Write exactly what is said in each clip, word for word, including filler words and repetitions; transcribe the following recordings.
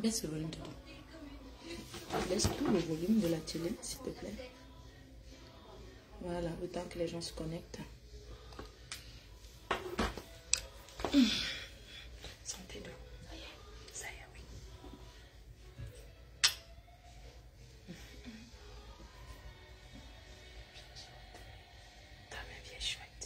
Baisse le volume de tout. Laisse tout le volume de la télé, s'il te plaît. Voilà, le temps que les gens se connectent. Mmh. Santé d'eau. Ça y est, oui. Ta main vieille chouette.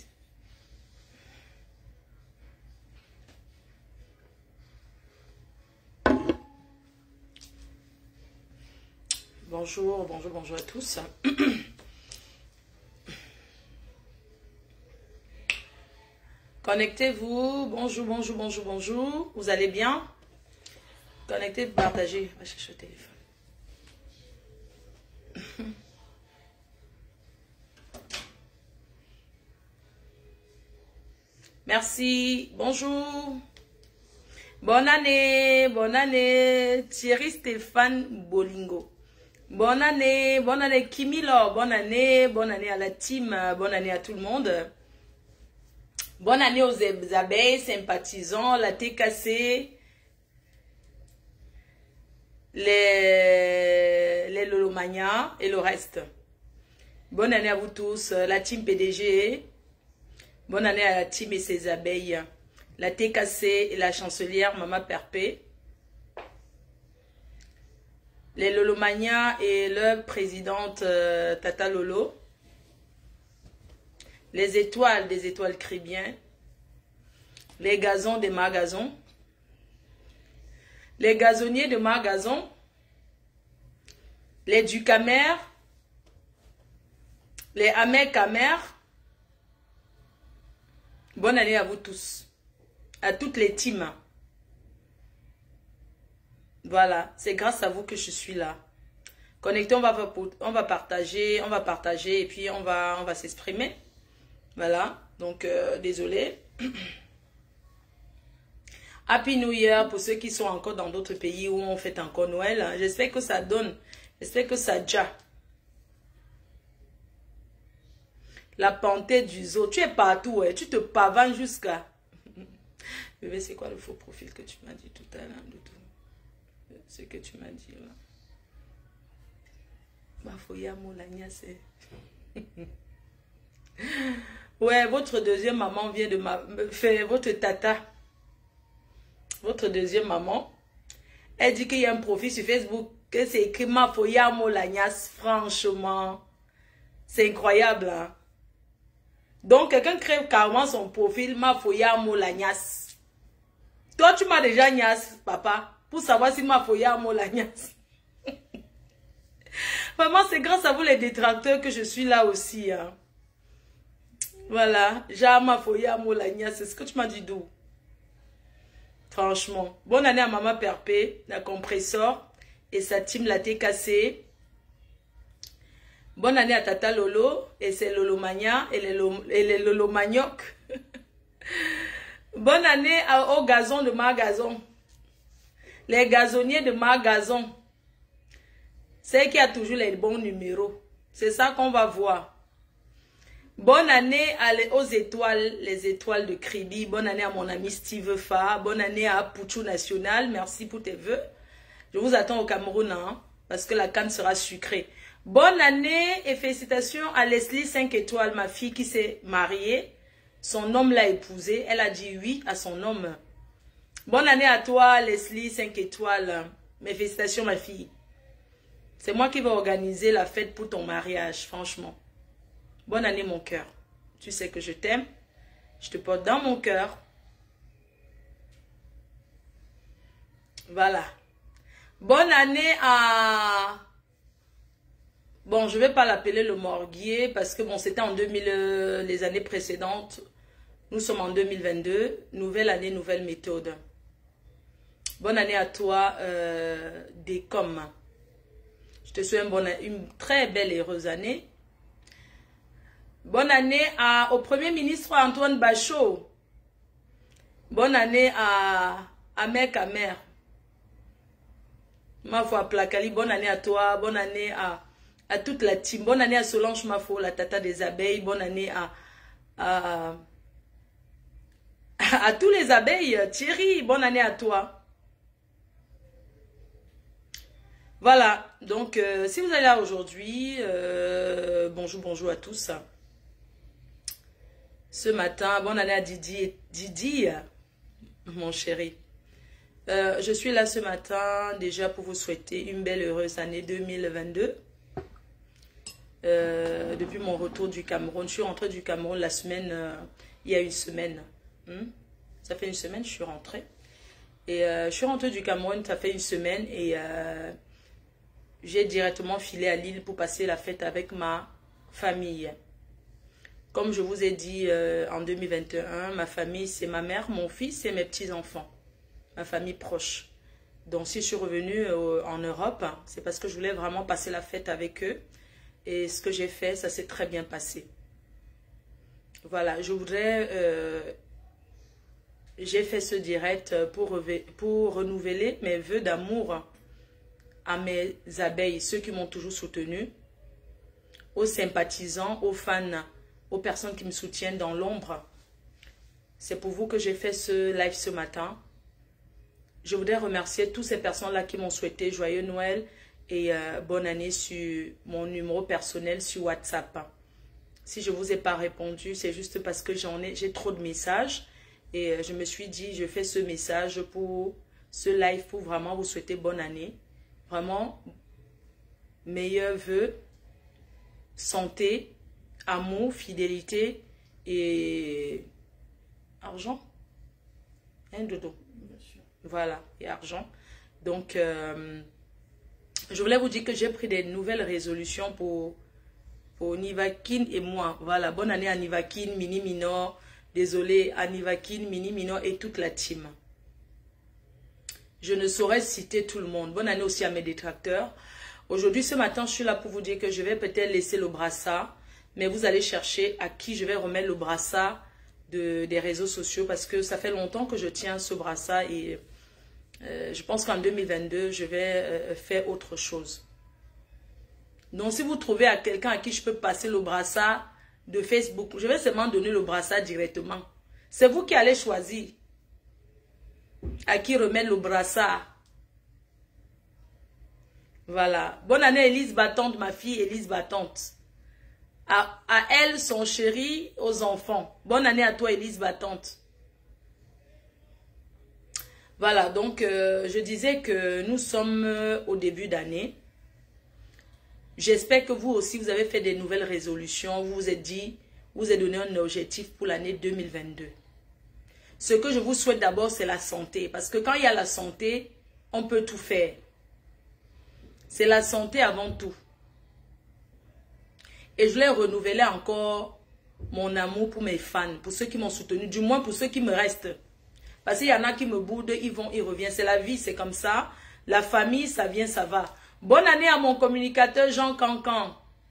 Bonjour, bonjour, bonjour à tous. Connectez-vous. Bonjour, bonjour, bonjour, bonjour. Vous allez bien? Connectez, partagez. Va chercher le téléphone. Merci. Bonjour. Bonne année. Bonne année. Thierry Stéphane Bolingo. Bonne année. Bonne année. Kimi Laure. Bonne année. Bonne année à la team. Bonne année à tout le monde. Bonne année aux abeilles, sympathisants, la T K C, les, les Lolomania et le reste. Bonne année à vous tous, la team P D G. Bonne année à la team et ses abeilles. La T K C et la chancelière Mama Perpé. Les Lolomania et leur présidente euh, Tata Lolo. Les étoiles des étoiles crient bien. Les gazons des magasons. Les gazonniers de magasons. Les Ducamer. Les Amer-Camer. Bonne année à vous tous. À toutes les teams. Voilà, c'est grâce à vous que je suis là. Connectez, on va, on va partager, on va partager et puis on va, on va s'exprimer. Voilà, donc euh, désolé. Happy New Year pour ceux qui sont encore dans d'autres pays où on fête encore Noël. Hein. J'espère que ça donne, j'espère que ça déjà. La panthère du zoo, tu es partout, ouais. Tu te pavanes jusqu'à... Bébé, c'est quoi le faux profil que tu m'as dit tout à l'heure? Ce que tu m'as dit là. Bafoya Moulania, c'est... Ouais, votre deuxième maman vient de me faire, votre tata, votre deuxième maman, elle dit qu'il y a un profil sur Facebook, que c'est écrit Mafoya Molagnas, franchement, c'est incroyable. Hein? Donc, quelqu'un crée carrément son profil Mafoya Molagnas. Toi, tu m'as déjà nias, papa, pour savoir si Mafoya Molagnas. Vraiment, c'est grâce à vous les détracteurs que je suis là aussi. Hein? Voilà, Jama Foya Molagna, c'est ce que tu m'as dit d'où? Franchement. Bonne année à Maman Perpé, la compresseur et sa team la T K C. Bonne année à Tata Lolo et ses Lolomania et les, Lolo, et les Lolomagnoc. Bonne année à, au gazon de Margazon. Les gazonniers de Margazon. C'est qui a toujours les bons numéros. C'est ça qu'on va voir. Bonne année à les, aux étoiles, les étoiles de Kribi. Bonne année à mon ami Steve Fa. Bonne année à Pouchou National. Merci pour tes vœux. Je vous attends au Cameroun, hein, parce que la canne sera sucrée. Bonne année et félicitations à Leslie cinq étoiles, ma fille qui s'est mariée. Son homme l'a épousée. Elle a dit oui à son homme. Bonne année à toi, Leslie cinq étoiles. Mes félicitations, ma fille. C'est moi qui vais organiser la fête pour ton mariage, franchement. Bonne année, mon cœur. Tu sais que je t'aime. Je te porte dans mon cœur. Voilà. Bonne année à... Bon, je ne vais pas l'appeler le morguier parce que bon, c'était en deux mille, euh, les années précédentes. Nous sommes en deux mille vingt-deux. Nouvelle année, nouvelle méthode. Bonne année à toi, euh, Décom. Je te souhaite une, bonne, une très belle et heureuse année. Bonne année à, au Premier ministre Antoine Bachot. Bonne année à Amer Camer. Ma foi, Placali, bonne année à toi. Bonne année à, à toute la team. Bonne année à Solange Mafo, la tata des abeilles. Bonne année à, à, à tous les abeilles. Thierry, bonne année à toi. Voilà, donc euh, si vous êtes là aujourd'hui, euh, bonjour, bonjour à tous. Ce matin, bonne année à Didi, Didi, mon chéri. Euh, je suis là ce matin déjà pour vous souhaiter une belle heureuse année deux mille vingt-deux. Euh, depuis mon retour du Cameroun, je suis rentrée du Cameroun la semaine, euh, il y a une semaine. Hmm? Ça fait une semaine que je suis rentrée. Et euh, je suis rentrée du Cameroun, ça fait une semaine et euh, j'ai directement filé à Lille pour passer la fête avec ma famille. Comme je vous ai dit euh, en deux mille vingt et un, ma famille c'est ma mère, mon fils et mes petits-enfants. Ma famille proche. Donc si je suis revenue euh, en Europe, c'est parce que je voulais vraiment passer la fête avec eux. Et ce que j'ai fait, ça s'est très bien passé. Voilà, je voudrais... Euh, j'ai fait ce direct pour, pour renouveler mes vœux d'amour à mes abeilles, ceux qui m'ont toujours soutenu, aux sympathisants, aux fans, aux personnes qui me soutiennent dans l'ombre. C'est pour vous que j'ai fait ce live ce matin. Je voudrais remercier toutes ces personnes-là qui m'ont souhaité joyeux Noël et euh, bonne année sur mon numéro personnel sur WhatsApp. Si je ne vous ai pas répondu, c'est juste parce que j'en ai, j'ai trop de messages. Et euh, je me suis dit, je fais ce message pour ce live pour vraiment vous souhaiter bonne année. Vraiment, meilleurs vœux, santé, amour, fidélité et argent. Un dodo. Voilà, et argent. Donc, euh, je voulais vous dire que j'ai pris des nouvelles résolutions pour, pour Nivakin et moi. Voilà, bonne année à Nivakin, Mini Minor. Désolé à Nivakin, Mini Minor et toute la team. Je ne saurais citer tout le monde. Bonne année aussi à mes détracteurs. Aujourd'hui, ce matin, je suis là pour vous dire que je vais peut-être laisser le brassard. Mais vous allez chercher à qui je vais remettre le brassard de, des réseaux sociaux. Parce que ça fait longtemps que je tiens ce brassard. Et euh, je pense qu'en deux mille vingt-deux, je vais euh, faire autre chose. Donc, si vous trouvez à quelqu'un à qui je peux passer le brassard de Facebook, je vais seulement donner le brassard directement. C'est vous qui allez choisir à qui remettre le brassard. Voilà. Bonne année Elise Battante, ma fille Elise Battante. À, à elle, son chéri, aux enfants. Bonne année à toi Elise Battante. Voilà, donc euh, je disais que nous sommes euh, au début d'année. J'espère que vous aussi, vous avez fait des nouvelles résolutions. Vous vous êtes dit, vous vous êtes donné un objectif pour l'année deux mille vingt-deux. Ce que je vous souhaite d'abord, c'est la santé. Parce que quand il y a la santé, on peut tout faire. C'est la santé avant tout. Et je voulais renouveler encore mon amour pour mes fans, pour ceux qui m'ont soutenu, du moins pour ceux qui me restent. Parce qu'il y en a qui me boudent, ils vont, ils reviennent. C'est la vie, c'est comme ça. La famille, ça vient, ça va. Bonne année à mon communicateur Jean Cancan.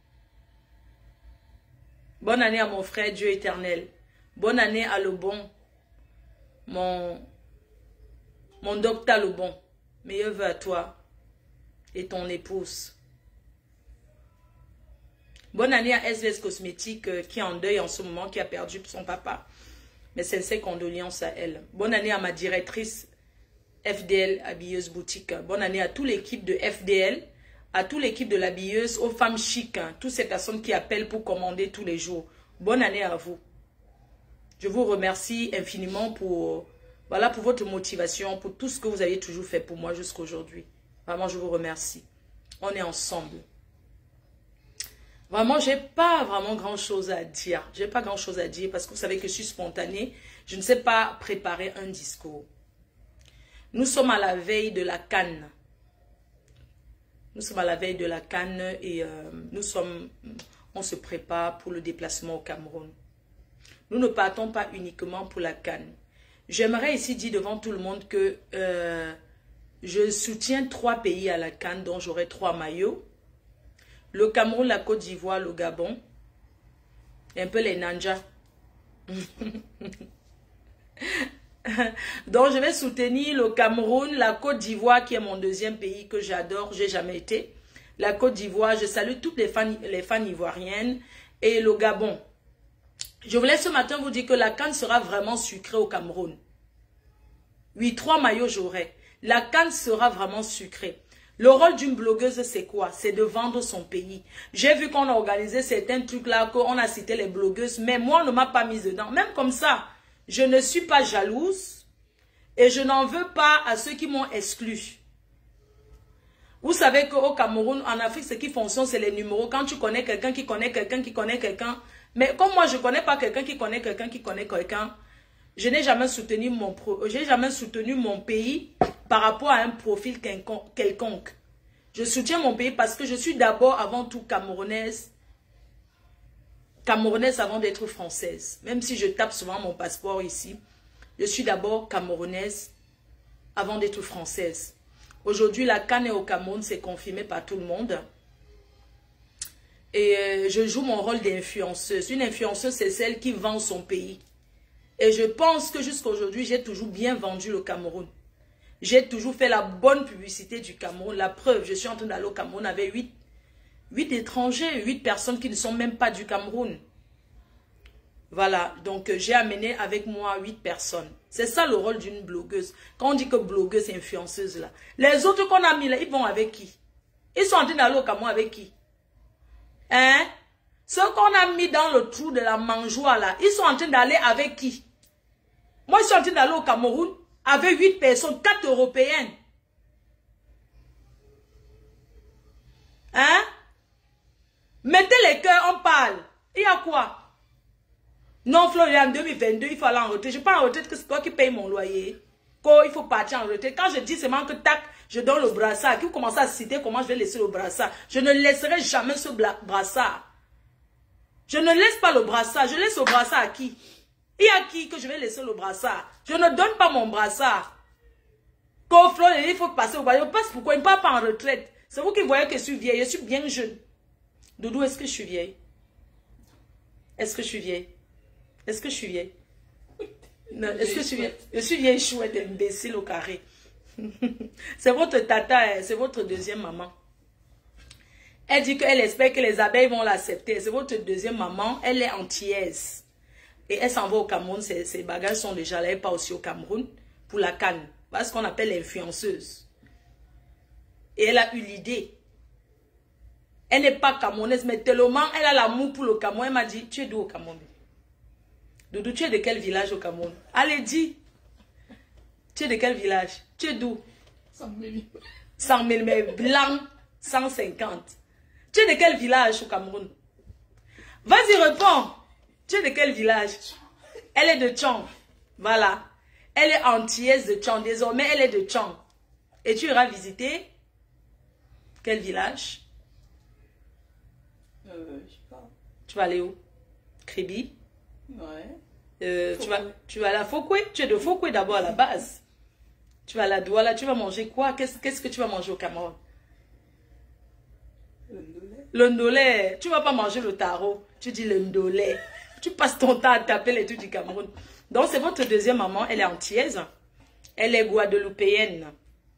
Bonne année à mon frère Dieu éternel. Bonne année à Lebon. Mon, mon docteur Lebon. Meilleur vœu à toi et ton épouse. Bonne année à S V S Cosmétique euh, qui est en deuil en ce moment, qui a perdu son papa. Mes sincères condoléances à elle. Bonne année à ma directrice F D L Habilleuse Boutique. Bonne année à toute l'équipe de F D L, à toute l'équipe de l'habilleuse, aux femmes chic, hein, toutes ces personnes qui appellent pour commander tous les jours. Bonne année à vous. Je vous remercie infiniment pour, voilà, pour votre motivation, pour tout ce que vous avez toujours fait pour moi jusqu'à aujourd'hui. Vraiment, je vous remercie. On est ensemble. Vraiment, je n'ai pas vraiment grand-chose à dire. Je n'ai pas grand-chose à dire parce que vous savez que je suis spontanée. Je ne sais pas préparer un discours. Nous sommes à la veille de la Cannes. Nous sommes à la veille de la Cannes et euh, nous sommes, on se prépare pour le déplacement au Cameroun. Nous ne partons pas uniquement pour la Cannes. J'aimerais ici dire devant tout le monde que euh, je soutiens trois pays à la Cannes dont j'aurai trois maillots. Le Cameroun, la Côte d'Ivoire, le Gabon. Et un peu les Nanja. Donc, je vais soutenir le Cameroun, la Côte d'Ivoire, qui est mon deuxième pays que j'adore, j'ai jamais été. La Côte d'Ivoire, je salue toutes les fans, les fans ivoiriennes. Et le Gabon. Je voulais ce matin vous dire que la canne sera vraiment sucrée au Cameroun. Oui, trois maillots j'aurai. La canne sera vraiment sucrée. Le rôle d'une blogueuse, c'est quoi? C'est de vendre son pays. J'ai vu qu'on a organisé certains trucs là, qu'on a cité les blogueuses, mais moi, on ne m'a pas mise dedans. Même comme ça, je ne suis pas jalouse et je n'en veux pas à ceux qui m'ont exclu. Vous savez qu'au Cameroun, en Afrique, ce qui fonctionne, c'est les numéros. Quand tu connais quelqu'un qui connaît quelqu'un qui connaît quelqu'un. Mais comme moi, je ne connais pas quelqu'un qui connaît quelqu'un qui connaît quelqu'un, je n'ai jamais soutenu mon pro, j'ai jamais soutenu mon pays par rapport à un profil quelconque. Je soutiens mon pays parce que je suis d'abord, avant tout, camerounaise. Camerounaise avant d'être française. Même si je tape souvent mon passeport ici, je suis d'abord camerounaise avant d'être française. Aujourd'hui, la canne au Cameroun, c'est confirmé par tout le monde. Et euh, je joue mon rôle d'influenceuse. Une influenceuse, c'est celle qui vend son pays. Et je pense que jusqu'à aujourd'hui, j'ai toujours bien vendu le Cameroun. J'ai toujours fait la bonne publicité du Cameroun. La preuve, je suis en train d'aller au Cameroun avec huit, huit étrangers, huit personnes qui ne sont même pas du Cameroun. Voilà, donc euh, j'ai amené avec moi huit personnes. C'est ça le rôle d'une blogueuse. Quand on dit que blogueuse, influenceuse là. Les autres qu'on a mis là, ils vont avec qui? Ils sont en train d'aller au Cameroun avec qui? Hein? Ceux qu'on a mis dans le trou de la mangeoire là, ils sont en train d'aller avec qui? Moi, je suis en train d'aller au Cameroun avec huit personnes, quatre européennes. Hein? Mettez les cœurs, on parle. Il y a quoi? Non, Florian, en deux mille vingt-deux, il faut aller en retraite. Je ne suis pas en retraite, que c'est toi qui paye mon loyer. Il faut partir en retraite. Quand je dis seulement que tac, je donne le brassard, qui commence à citer comment je vais laisser le brassard. Je ne laisserai jamais ce brassard. Je ne laisse pas le brassard. Je laisse le brassard à qui? Il y a qui que je vais laisser le brassard? Je ne donne pas mon brassard. Quand Florian, il faut passer au brassard. Je passe pourquoi? Il ne part pas en retraite. C'est vous qui voyez que je suis vieille. Je suis bien jeune. Doudou, est-ce que je suis vieille? Est-ce que je suis vieille? Est-ce que je suis vieille? Non, est-ce que je suis vieille? Je suis vieille chouette, imbécile au carré. C'est votre tata, c'est votre deuxième maman. Elle dit qu'elle espère que les abeilles vont l'accepter. C'est votre deuxième maman, elle est antillaise. Et elle s'en va au Cameroun, ses, ses bagages sont déjà là, elle part aussi au Cameroun pour la canne. Voilà ce qu'on appelle l'influenceuse. Et elle a eu l'idée. Elle n'est pas camerounaise, mais tellement elle a l'amour pour le Cameroun. Elle m'a dit, tu es d'où au Cameroun? Doudou, tu es de quel village au Cameroun? Allez, dis. Tu es de quel village? Tu es d'où? cent mille. cent mille, mais blanc, cent cinquante. Tu es de quel village au Cameroun? Vas-y, réponds. Tu es de quel village? Elle est de Tchang. Voilà. Elle est antillaise de Tchang. Désormais, elle est de Tchang. Et tu iras visiter quel village? Euh, je sais pas. Tu vas aller où? Kribi? Ouais. Euh, tu vas, tu vas à la Fokwe? Tu es de Fokwe d'abord à la base. Tu vas à la Douala, tu vas manger quoi? Qu'est-ce qu'est-ce que tu vas manger au Cameroun? Le ndolé. Le ndolé. Tu vas pas manger le taro. Tu dis le ndolé. Tu passes ton temps à taper les trucs du Cameroun. Donc c'est votre deuxième maman, elle est antillaise. Elle est guadeloupéenne.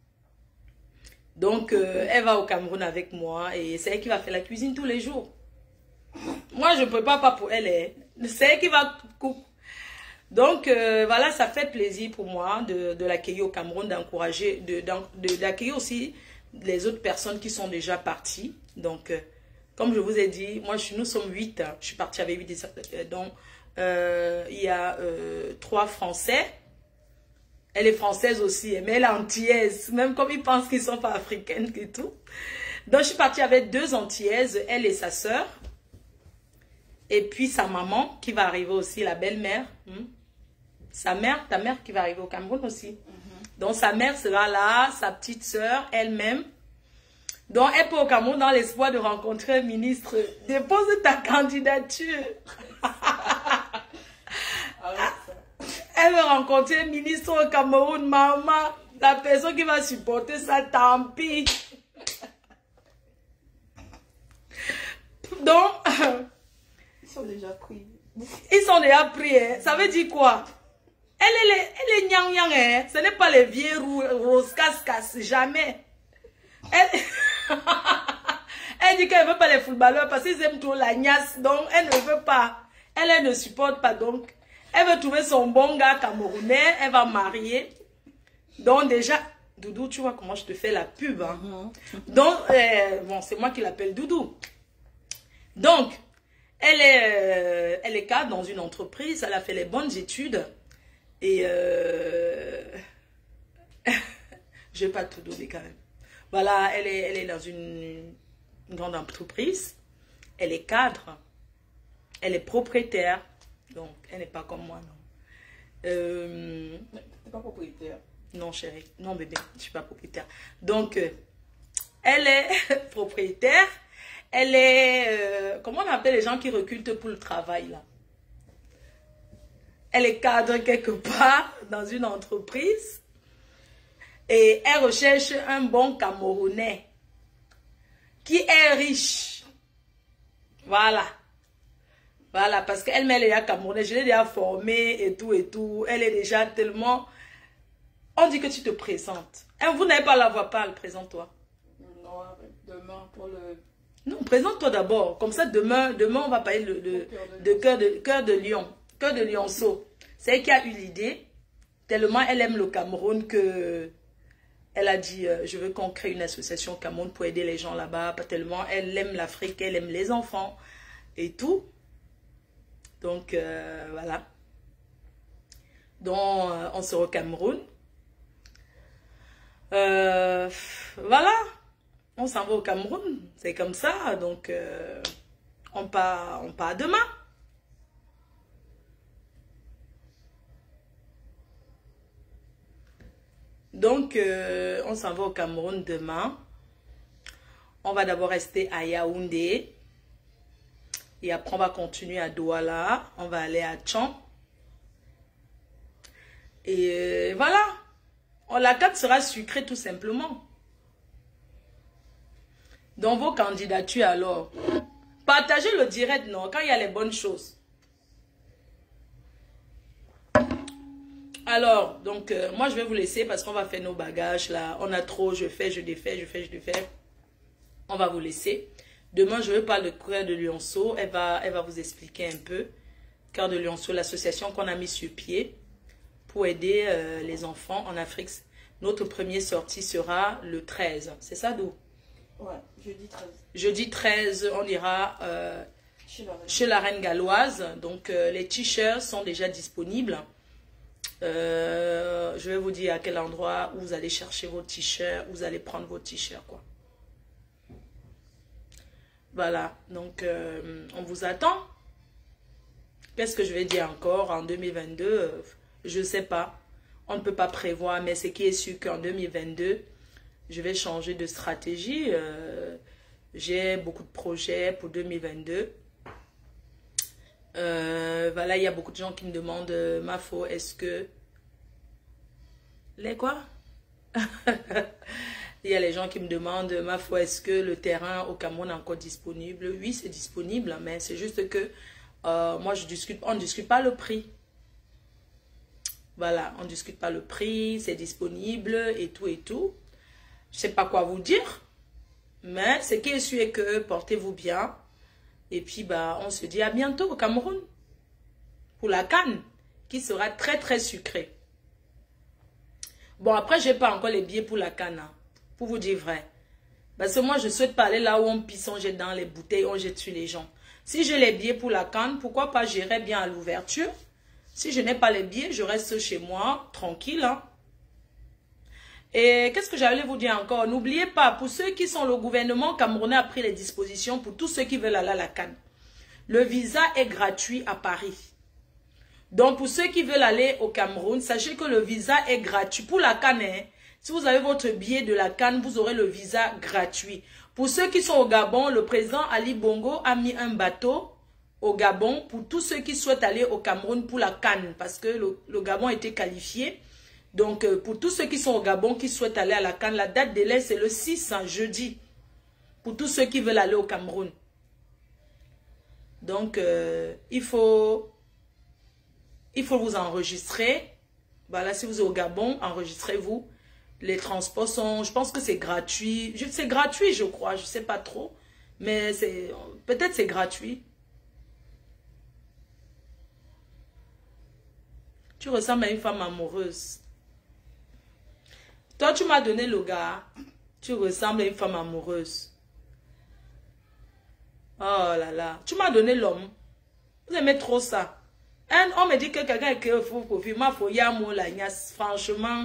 Donc euh, elle va au Cameroun avec moi et c'est elle qui va faire la cuisine tous les jours. Moi je ne prépare pas pour elle. C'est elle qui va couper. Donc euh, voilà, ça fait plaisir pour moi de, de l'accueillir au Cameroun, d'encourager, de, d'accueillir aussi les autres personnes qui sont déjà parties. Donc euh, comme je vous ai dit, moi je, nous sommes huit. Hein. Je suis partie avec huit. Euh, donc euh, il y a euh, trois Français. Elle est française aussi, mais elle est antillaise. Même comme ils pensent qu'ils ne sont pas africaines et tout. Donc je suis partie avec deux antillaises, elle et sa sœur. Et puis sa maman qui va arriver aussi, la belle-mère. Hmm. Sa mère, ta mère qui va arriver au Cameroun aussi. Mm-hmm. Donc sa mère sera là, sa petite sœur, elle-même. Donc elle peut au Cameroun dans l'espoir de rencontrer un ministre. Dépose ta candidature. Elle veut rencontrer un ministre au Cameroun, maman. La personne qui va supporter ça, tant pis. Donc... Ils sont déjà pris. Ils sont déjà pris. Hein. Ça veut dire quoi? Elle est, elle est nyang nyang. Hein. Ce n'est pas les vieux roses casse-casse. Jamais. Elle, elle dit qu'elle ne veut pas les footballeurs parce qu'ils aiment trop la gnasse. Donc, elle ne veut pas. Elle, elle ne supporte pas. Donc, elle veut trouver son bon gars camerounais. Elle va marier. Donc, déjà, Doudou, tu vois comment je te fais la pub. Hein? Mm-hmm. Donc, euh, bon, c'est moi qui l'appelle Doudou. Donc, elle est, euh, elle est cadre dans une entreprise, elle a fait les bonnes études. Et euh, je vais pas tout donner quand même. Voilà, elle est, elle est dans une, une grande entreprise. Elle est cadre. Elle est propriétaire. Donc, elle n'est pas comme moi, non. Euh, T'es pas propriétaire. non, chérie. Non, bébé, je suis pas propriétaire. Donc, euh, elle est propriétaire. Elle est... Euh, comment on appelle les gens qui recrutent pour le travail, là? Elle est cadre quelque part dans une entreprise. Et elle recherche un bon Camerounais qui est riche. Voilà. Voilà, parce qu'elle est déjà Camerounaise. Je l'ai déjà formée et tout et tout. Elle est déjà tellement... On dit que tu te présentes. Hein, vous n'avez pas la voix pâle, présente-toi. Non, demain pour le... Non, présente-toi d'abord. Comme ça, demain, demain, on va parler de, de, de cœur de, cœur de lion. Cœur de lionceau. C'est elle qui a eu l'idée. Tellement elle aime le Cameroun que... Elle a dit, euh, je veux qu'on crée une association au Cameroun pour aider les gens là-bas. Pas tellement, elle aime l'Afrique, elle aime les enfants et tout. Donc, euh, voilà. Donc, euh, on sera au Cameroun. Euh, voilà. On s'en va au Cameroun. C'est comme ça. Donc, euh, on part, on part demain. Donc, euh, on s'en va au Cameroun demain. On va d'abord rester à Yaoundé. Et après, on va continuer à Douala. On va aller à Tchang. Et euh, voilà. Oh, la carte sera sucrée tout simplement. Dans vos candidatures alors. Partagez le direct, non, quand il y a les bonnes choses. Alors, donc, euh, moi, je vais vous laisser parce qu'on va faire nos bagages, là. On a trop, je fais, je défais, je fais, je défais. On va vous laisser. Demain, je vais parler de Cœur de Lionceau. Elle va, elle va vous expliquer un peu. Cœur de Lionceau, l'association qu'on a mis sur pied pour aider euh, les enfants en Afrique. Notre première sortie sera le treize. C'est ça, d'où? Ouais, jeudi treize. Jeudi treize, on ira euh, Chez la reine. chez la Reine Galloise. Donc, euh, les t-shirts sont déjà disponibles. Euh, je vais vous dire à quel endroit où vous allez chercher vos t-shirts, vous allez prendre vos t-shirts, quoi. Voilà, donc euh, on vous attend. Qu'est-ce que je vais dire encore en deux mille vingt-deux? euh, Je ne sais pas. On ne peut pas prévoir, mais ce qui est sûr qu'en deux mille vingt-deux, je vais changer de stratégie. Euh, J'ai beaucoup de projets pour deux mille vingt-deux. Euh, voilà, il y a beaucoup de gens qui me demandent, euh, Mafo, est-ce que... Les quoi? Il y a les gens qui me demandent, Mafo, est-ce que le terrain au Cameroun est encore disponible? Oui, c'est disponible, mais c'est juste que euh, moi, je discute, on ne discute pas le prix. Voilà, on ne discute pas le prix, c'est disponible et tout et tout. Je ne sais pas quoi vous dire, mais ce qui est sûr est que portez-vous bien. Et puis, bah, on se dit à bientôt au Cameroun pour la CAN qui sera très, très sucrée. Bon, après, je n'ai pas encore les billets pour la CAN, hein, pour vous dire vrai. Parce que moi, je souhaite pas aller là où on pisse, on jette dans les bouteilles, on jette sur les gens. Si j'ai les billets pour la CAN, pourquoi pas j'irai bien à l'ouverture? Si je n'ai pas les billets, je reste chez moi, tranquille. Hein. Et qu'est-ce que j'allais vous dire encore? N'oubliez pas, pour ceux qui sont le gouvernement camerounais a pris les dispositions pour tous ceux qui veulent aller à la CAN. Le visa est gratuit à Paris. Donc, pour ceux qui veulent aller au Cameroun, sachez que le visa est gratuit. Pour la CAN, hein, si vous avez votre billet de la CAN, vous aurez le visa gratuit. Pour ceux qui sont au Gabon, le président Ali Bongo a mis un bateau au Gabon pour tous ceux qui souhaitent aller au Cameroun pour la CAN. Parce que le, le Gabon a été qualifié. Donc, euh, pour tous ceux qui sont au Gabon, qui souhaitent aller à la CAN, la date délai, c'est le six, hein, jeudi. Pour tous ceux qui veulent aller au Cameroun. Donc, euh, il faut... Il faut vous enregistrer. Voilà, si vous êtes au Gabon, enregistrez-vous. Les transports sont... Je pense que c'est gratuit. C'est gratuit, je crois. Je ne sais pas trop. Mais c'est peut-être c'est gratuit. Tu ressembles à une femme amoureuse. Toi, tu m'as donné le gars. Tu ressembles à une femme amoureuse. Oh là là. Tu m'as donné l'homme. Vous aimez trop ça. Un, on me dit que quelqu'un est créé faux profil. Ma faut y avoir la gnasse. Franchement.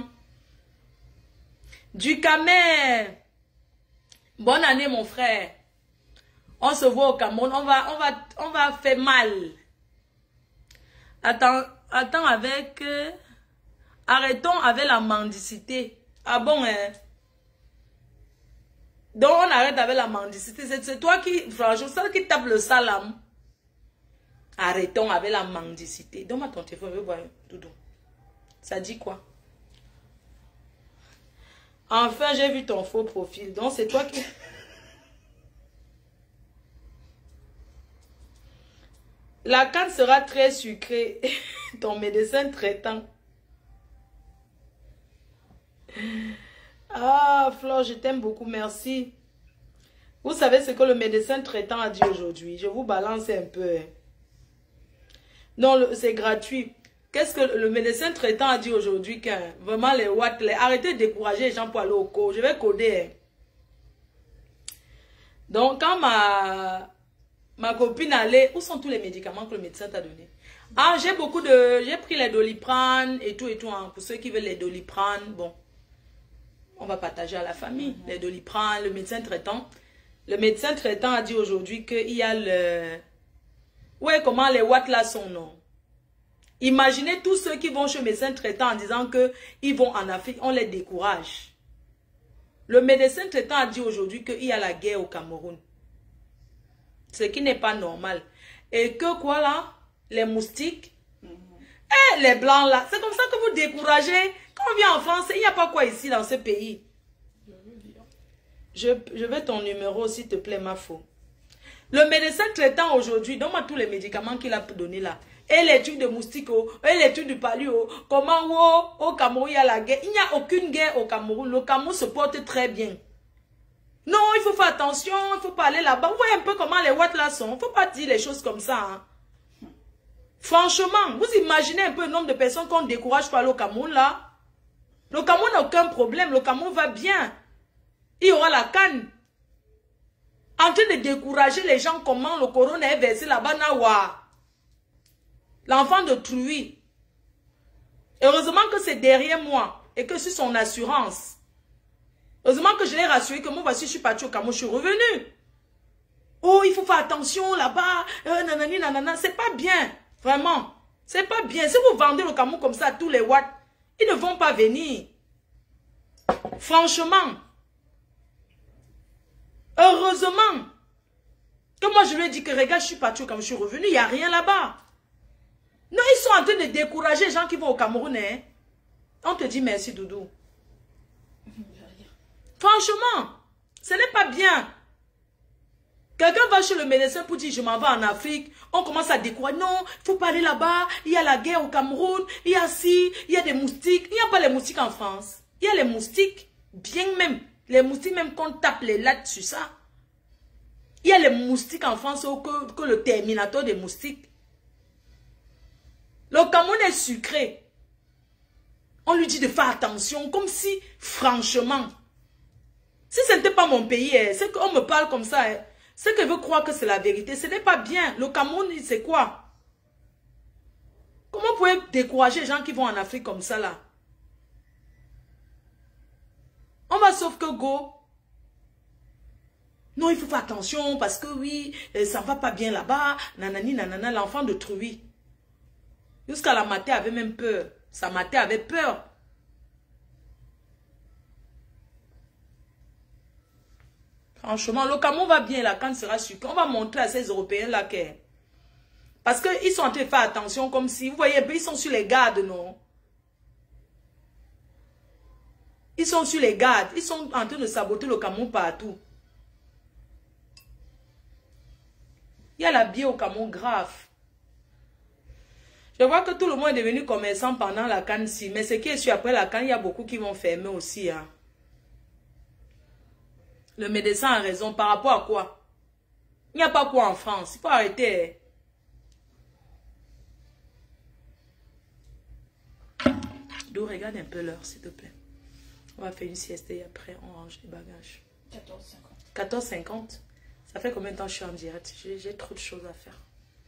Du Cameroun. Bonne année, mon frère. On se voit au Cameroun. On va, on va, on va faire mal. Attends, attends avec... Euh, arrêtons avec la mendicité. Ah bon, hein? Donc, on arrête avec la mendicité. C'est toi qui, franchement, c'est toi qui tape le salam. Arrêtons avec la mendicité. Donne-moi ton téléphone, je vais voir, Doudou. Ça dit quoi? Enfin, j'ai vu ton faux profil. Donc, c'est toi qui... La canne sera très sucrée. Ton médecin traitant. Ah, Flore, je t'aime beaucoup, merci. Vous savez ce que le médecin traitant a dit aujourd'hui? Je vous balance un peu. Non, c'est gratuit. Qu'est-ce que le médecin traitant a dit aujourd'hui? Que vraiment les watts, les... arrêtez de décourager les gens pour aller au cours. Je vais coder. Donc, quand ma, ma copine allait, où sont tous les médicaments que le médecin t'a donné? Ah, j'ai beaucoup de... J'ai pris les Doliprane et tout et tout. Hein, pour ceux qui veulent les Doliprane, bon. On va partager à la famille. Mm-hmm. Les Doliprane, le médecin traitant. Le médecin traitant a dit aujourd'hui qu'il y a le... Ouais, comment les watts là sont, non? Imaginez tous ceux qui vont chez le médecin traitant en disant qu'ils vont en Afrique, on les décourage. Le médecin traitant a dit aujourd'hui qu'il y a la guerre au Cameroun. Ce qui n'est pas normal. Et que quoi là? Les moustiques? Mm-hmm. Eh, les blancs là, c'est comme ça que vous découragez. Quand on vient en France, il n'y a pas quoi ici dans ce pays. Je, je veux ton numéro, s'il te plaît, ma faux. Le médecin traitant aujourd'hui, donne-moi tous les médicaments qu'il a donné là. Et l'étude de moustiques, et l'étude du palio, comment au, au Cameroun il y a la guerre. Il n'y a aucune guerre au Cameroun. Le Cameroun se porte très bien. Non, il faut faire attention, il ne faut pas aller là-bas. Vous voyez un peu comment les watts là sont. Il ne faut pas dire les choses comme ça. Hein. Franchement, vous imaginez un peu le nombre de personnes qu'on décourage pour aller au Cameroun là. Le Cameroun n'a aucun problème. Le Cameroun va bien. Il y aura la canne. En train de décourager les gens comment le corona est versé là-bas. L'enfant de Truy. Heureusement que c'est derrière moi. Et que c'est son assurance. Heureusement que je l'ai rassuré que moi voici je suis parti au Cameroun. Je suis revenu. Oh, il faut faire attention là-bas. Euh, nanani, nanana. C'est pas bien. Vraiment. C'est pas bien. Si vous vendez le Cameroun comme ça à tous les watts, ils ne vont pas venir. Franchement. Heureusement. Que moi je lui ai dit que regarde, je suis parti au Cameroun, je suis revenu, il n'y a rien là-bas. Non, ils sont en train de décourager les gens qui vont au Cameroun. Hein. On te dit merci, Doudou. Franchement, ce n'est pas bien. Quelqu'un va chez le médecin pour dire je m'en vais en Afrique. On commence à décourager. Non, il ne faut pas aller là-bas. Il y a la guerre au Cameroun. Il y a ci, il y a des moustiques. Il n'y a pas les moustiques en France. Il y a les moustiques, bien même. Les moustiques même qu'on tape les lattes sur ça. Il y a les moustiques en France que, que le terminateur des moustiques. Le Cameroun est sucré. On lui dit de faire attention, comme si, franchement, si ce n'était pas mon pays, c'est qu'on me parle comme ça, c'est que veut croire que c'est la vérité. Ce n'est pas bien. Le Cameroun, c'est quoi? Comment vous pouvez décourager les gens qui vont en Afrique comme ça, là? On va sauf que go. Non, il faut faire attention parce que oui, ça ne va pas bien là-bas. Nanani, nanana, l'enfant de Truy. Jusqu'à la maté avait même peur. Sa maté avait peur. Franchement, le Cameroun va bien, la canne sera sucrée. On va montrer à ces Européens-là que... Parce qu'ils sont en train de faire attention comme si... Vous voyez, ils sont sur les gardes, non? Ils sont sur les gardes. Ils sont en train de saboter le Cameroun partout. Il y a la bière au Cameroun grave. Je vois que tout le monde est devenu commerçant pendant la canne-ci. Mais ce qui est sûr, après la canne, il y a beaucoup qui vont fermer aussi. Hein. Le médecin a raison. Par rapport à quoi? Il n'y a pas quoi en France. Il faut arrêter. Donc, regarde un peu l'heure, s'il te plaît. On va faire une sieste et après on range les bagages. quatorze cinquante. quatorze cinquante. Ça fait combien de temps que je suis en direct? J'ai trop de choses à faire.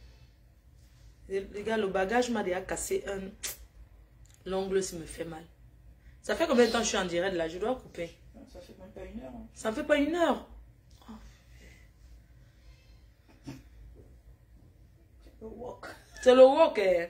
Les gars, le bagage m'a déjà cassé un... L'ongle, ça me fait mal. Ça fait combien de temps que je suis en direct là? Je dois couper. Ça fait même pas une heure. Hein. Ça ne fait pas une heure. Oh. C'est le walk. C'est le walk. Eh.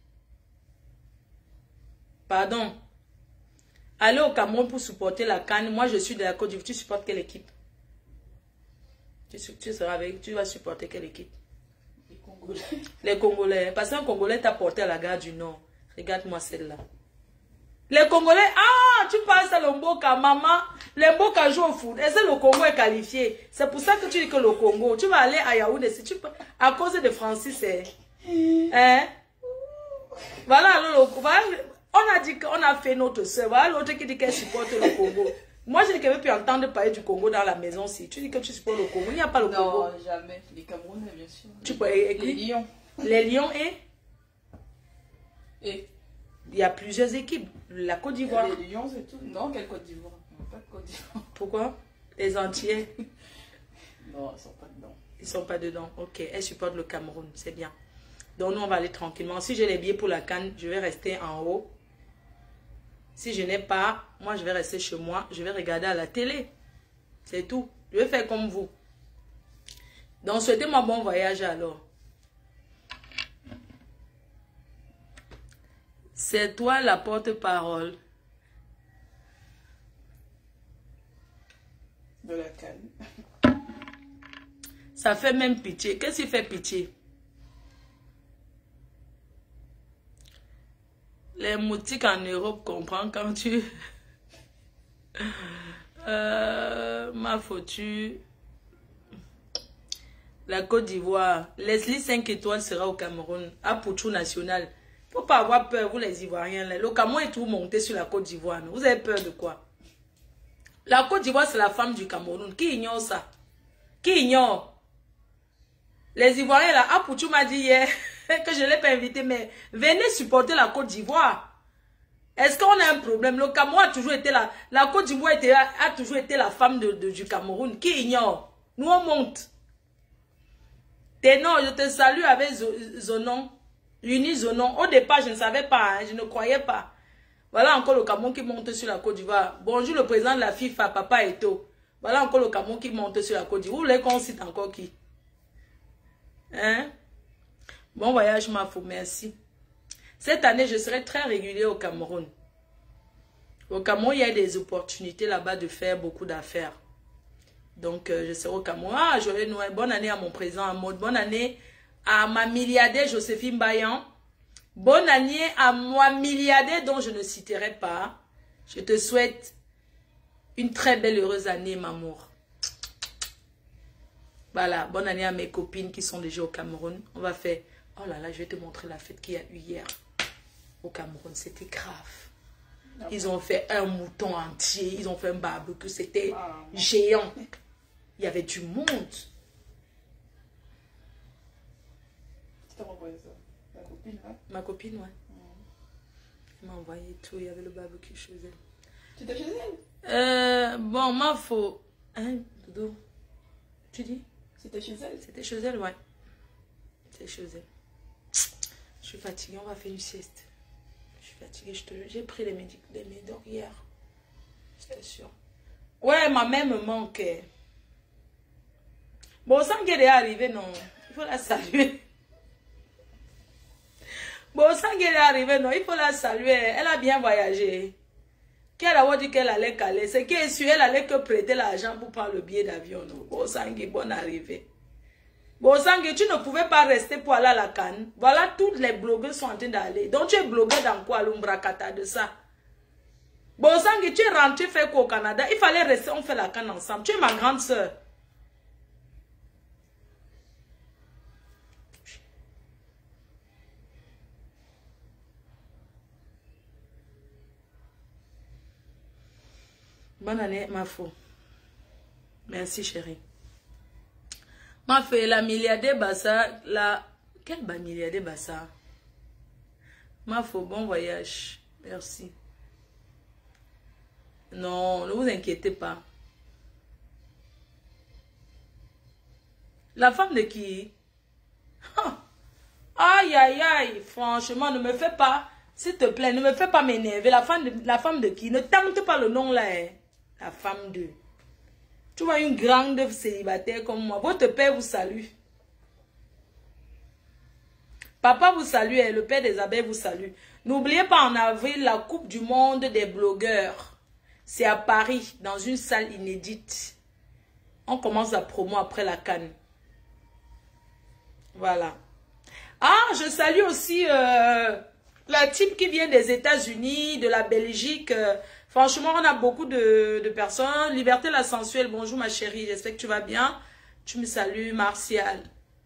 Pardon. Aller au Cameroun pour supporter la CAN. Moi, je suis de la Côte d'Ivoire. Tu supportes quelle équipe? Tu, tu seras avec, tu vas supporter quelle équipe? Les Congolais. Les Congolais. Parce qu'un Congolais t'a porté à la gare du Nord. Regarde-moi celle-là. Les Congolais, ah, tu passes à l'Omboka, maman. L'Omboka joue au foot. Et c'est le Congo est qualifié. C'est pour ça que tu dis que le Congo, tu vas aller à Yaoundé. Si tu peux, à cause de Francis, c'est. Hein? Voilà, alors, voilà, on a dit qu'on a fait notre soeur. Voilà l'autre qui dit qu'elle supporte le Congo. Moi, je n'ai jamais pu entendre parler du Congo dans la maison. Si tu dis que tu supportes le Congo, il n'y a pas le Congo. Non, jamais. Les Camerounais, bien sûr. Tu peux les, écrire. les Lions. Les Lions et. Et. Il y a plusieurs équipes. La Côte d'Ivoire. Les Lions, c'est tout. Non, quelle Côte d'Ivoire? Pas de Côte d'Ivoire. Pourquoi? Les Entiers. Non, ils sont pas dedans. Ils sont pas dedans. Ok, elle supporte le Cameroun. C'est bien. Donc, nous, on va aller tranquillement. Si j'ai les billets pour la CAN, je vais rester en haut. Si je n'ai pas, moi, je vais rester chez moi. Je vais regarder à la télé. C'est tout. Je vais faire comme vous. Donc, souhaitez-moi bon voyage alors. C'est toi la porte-parole. De la CAN. Ça fait même pitié. Qu'est-ce qui fait pitié? Les moutiques en Europe comprennent quand tu... euh, ma foutu. La Côte d'Ivoire. Leslie cinq étoiles sera au Cameroun. À Pouchou National. Faut pas avoir peur, vous les Ivoiriens. Là. Le Cameroun est tout monté sur la Côte d'Ivoire. Vous avez peur de quoi? La Côte d'Ivoire, c'est la femme du Cameroun. Qui ignore ça? Qui ignore? Les Ivoiriens, là, à Pouchou m'a dit hier... que je ne l'ai pas invité, mais venez supporter la Côte d'Ivoire. Est-ce qu'on a un problème? Le Cameroun a toujours été là. La Côte d'Ivoire a, a toujours été la femme de, de, du Cameroun. Qui ignore? Nous, on monte. Ténor, je te salue avec Zonon. Uni Zonon. Au départ, je ne savais pas. Hein, je ne croyais pas. Voilà encore le Cameroun qui monte sur la Côte d'Ivoire. Bonjour le président de la FIFA, Papa Eto. Voilà encore le Cameroun qui monte sur la Côte d'Ivoire. Vous voulez qu'on cite encore qui? Hein? Bon voyage, ma fou, merci. Cette année, je serai très régulier au Cameroun. Au Cameroun, il y a des opportunités là-bas de faire beaucoup d'affaires. Donc, euh, je serai au Cameroun. Ah, joyeux Noël. Bonne année à mon président Amod. Bonne année à ma milliardaire Joséphine Bayan. Bonne année à moi milliardaire dont je ne citerai pas. Je te souhaite une très belle, heureuse année, m'amour. Voilà, bonne année à mes copines qui sont déjà au Cameroun. On va faire... Oh là là, je vais te montrer la fête qu'il y a eu hier au Cameroun. C'était grave. Ils ont fait un mouton entier. Ils ont fait un barbecue. C'était ah, géant. Il y avait du monde. Tu t'as envoyé ça? Ma copine, hein? Ma copine, ouais. Mm. Elle m'a envoyé tout. Il y avait le barbecue chez elle. Tu étais chez elle? Euh, bon, ma faux. Hein, Doudou? Tu dis? C'était chez elle? C'était chez elle, ouais. C'était chez elle. Je suis fatiguée, on va faire une sieste. Je suis fatiguée, je te j'ai pris les médicaments hier. J'étais sûre. Ouais, ma mère me manquait. Bon, sans qu'elle est arrivée, non. Il faut la saluer. Bon, sans qu'elle est arrivée, non. Il faut la saluer. Elle a bien voyagé. Qu'elle a dit qu'elle allait caler. C'est qu'elle est sûre, elle allait que prêter l'argent pour prendre le billet d'avion. Bon, Sangui, bonne arrivée. Bon, Sangui, tu ne pouvais pas rester pour aller à la CAN. Voilà, toutes les blogueurs sont en train d'aller. Donc, tu es blogueur dans quoi, l'Umbrakata de ça? Bon, Sangui, tu es rentré faire quoi au Canada? Il fallait rester, on fait la CAN ensemble. Tu es ma grande soeur. Bonne année, ma fou. Merci, chérie. Ma fille, la milliardaire Bassa, la... Quelle bas milliardaire Bassa? Ma fou, bon voyage. Merci. Non, ne vous inquiétez pas. La femme de qui? Aïe, aïe, aïe. Franchement, ne me fais pas, s'il te plaît, ne me fais pas m'énerver. La femme de, la femme de qui? Ne tente pas le nom là. Hein. La femme de... Tu vois une grande célibataire comme moi. Votre père vous salue. Papa vous salue et le père des abeilles vous salue. N'oubliez pas en avril la Coupe du monde des blogueurs. C'est à Paris, dans une salle inédite. On commence la promo après la Cannes. Voilà. Ah, je salue aussi euh, la team qui vient des États-Unis, de la Belgique. Euh, franchement, on a beaucoup de, de personnes. Liberté la sensuelle, bonjour ma chérie, j'espère que tu vas bien. Tu me salues, Martial.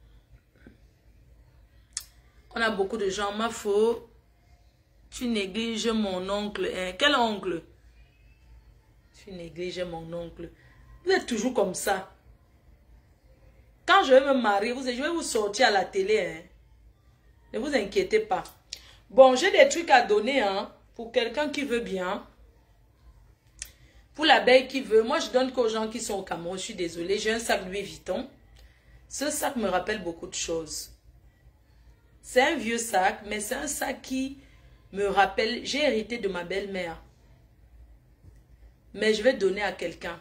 On a beaucoup de gens. Ma faux, tu négliges mon oncle. Hein? Quel oncle? Tu négliges mon oncle. Vous êtes toujours comme ça. Quand je vais me marier, vous, je vais vous sortir à la télé. Hein? Ne vous inquiétez pas. Bon, j'ai des trucs à donner hein, pour quelqu'un qui veut bien. Pour l'abeille qui veut. Moi, je donne qu'aux gens qui sont au Cameroun. Je suis désolée. J'ai un sac Louis Vuitton. Ce sac me rappelle beaucoup de choses. C'est un vieux sac, mais c'est un sac qui me rappelle... J'ai hérité de ma belle-mère. Mais je vais donner à quelqu'un.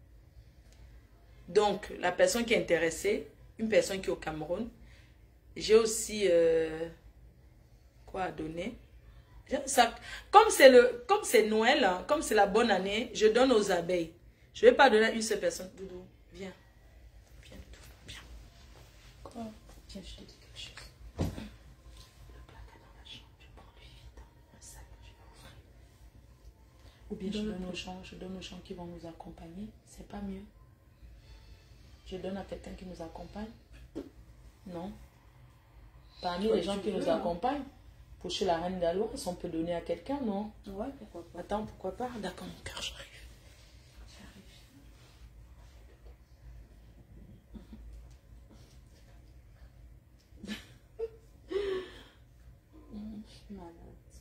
Donc, la personne qui est intéressée, une personne qui est au Cameroun, j'ai aussi euh, quoi à donner. Ça, comme c'est le, comme c'est Noël, hein, comme c'est la bonne année, je donne aux abeilles. Je ne vais pas donner à une seule personne. Doudou, viens. Viens, Doudou, viens. Quoi? Viens, je te dis quelque chose. Le placard dans la chambre, tu prends lui vite un sac, je vais ouvrir. Ou bien je donne aux gens, je donne aux gens qui vont nous accompagner. C'est pas mieux. Je donne à quelqu'un qui nous accompagne. Non. Parmi les gens qui nous accompagnent, pour chez la reine d'Aloise, on peut donner à quelqu'un, non? Ouais, pourquoi pas. Attends, pourquoi pas? D'accord, mon cœur, j'arrive. J'arrive. Malade.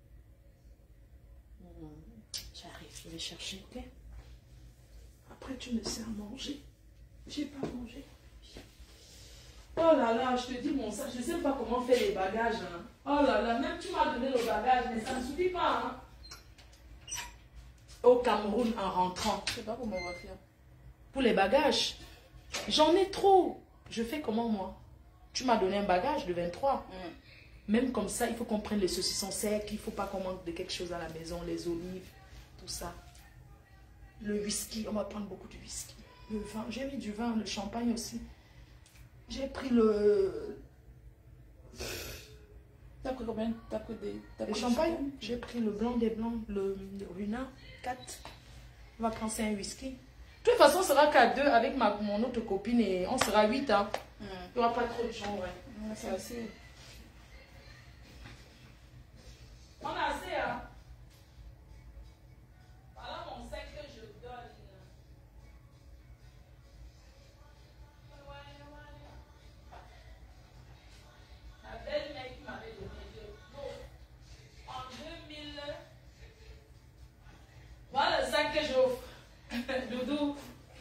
J'arrive, je vais chercher, ok? Après, tu me sers à manger. J'ai pas mangé. Oh là là, je te dis mon sac, je ne sais pas comment faire les bagages. Hein. Oh là là, même tu m'as donné le bagage, mais ça ne suffit pas. Hein. Au Cameroun, en rentrant. Je sais pas comment on va faire. Pour les bagages, j'en ai trop. Je fais comment moi? Tu m'as donné un bagage de vingt-trois. Mm. Même comme ça, il faut qu'on prenne les saucissons secs. Il ne faut pas qu'on manque de quelque chose à la maison. Les olives, tout ça. Le whisky, on va prendre beaucoup de whisky. Le vin, j'ai mis du vin, le champagne aussi. J'ai pris le... T'as pris combien? T'as pris des... As Le champagne, j'ai pris le blanc des blancs, le, le Runa, quatre. On va prendre un whisky. De toute façon, on sera qu'à deux avec ma, mon autre copine et on sera huit. Hein. Mm. Il n'y aura pas trop de gens, ouais. Ouais, c'est assez. On a assez, hein. Voilà mon sac que je donne. La belle-mère qui m'avait donné de en deux mille. Voilà le sac que j'offre. Doudou.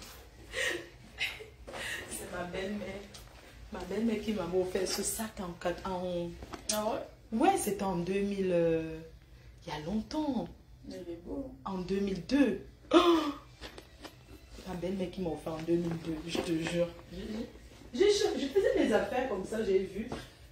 C'est ma belle-mère. Ma belle-mère qui m'a offert ce sac en... en... Ah ouais? Ouais, c'était en deux mille. Euh, il y a longtemps. Il est beau. En deux mille deux. Oh, ma belle-mère qui m'a offert en deux mille deux, je te jure. Je, je, je faisais des affaires comme ça, j'ai vu.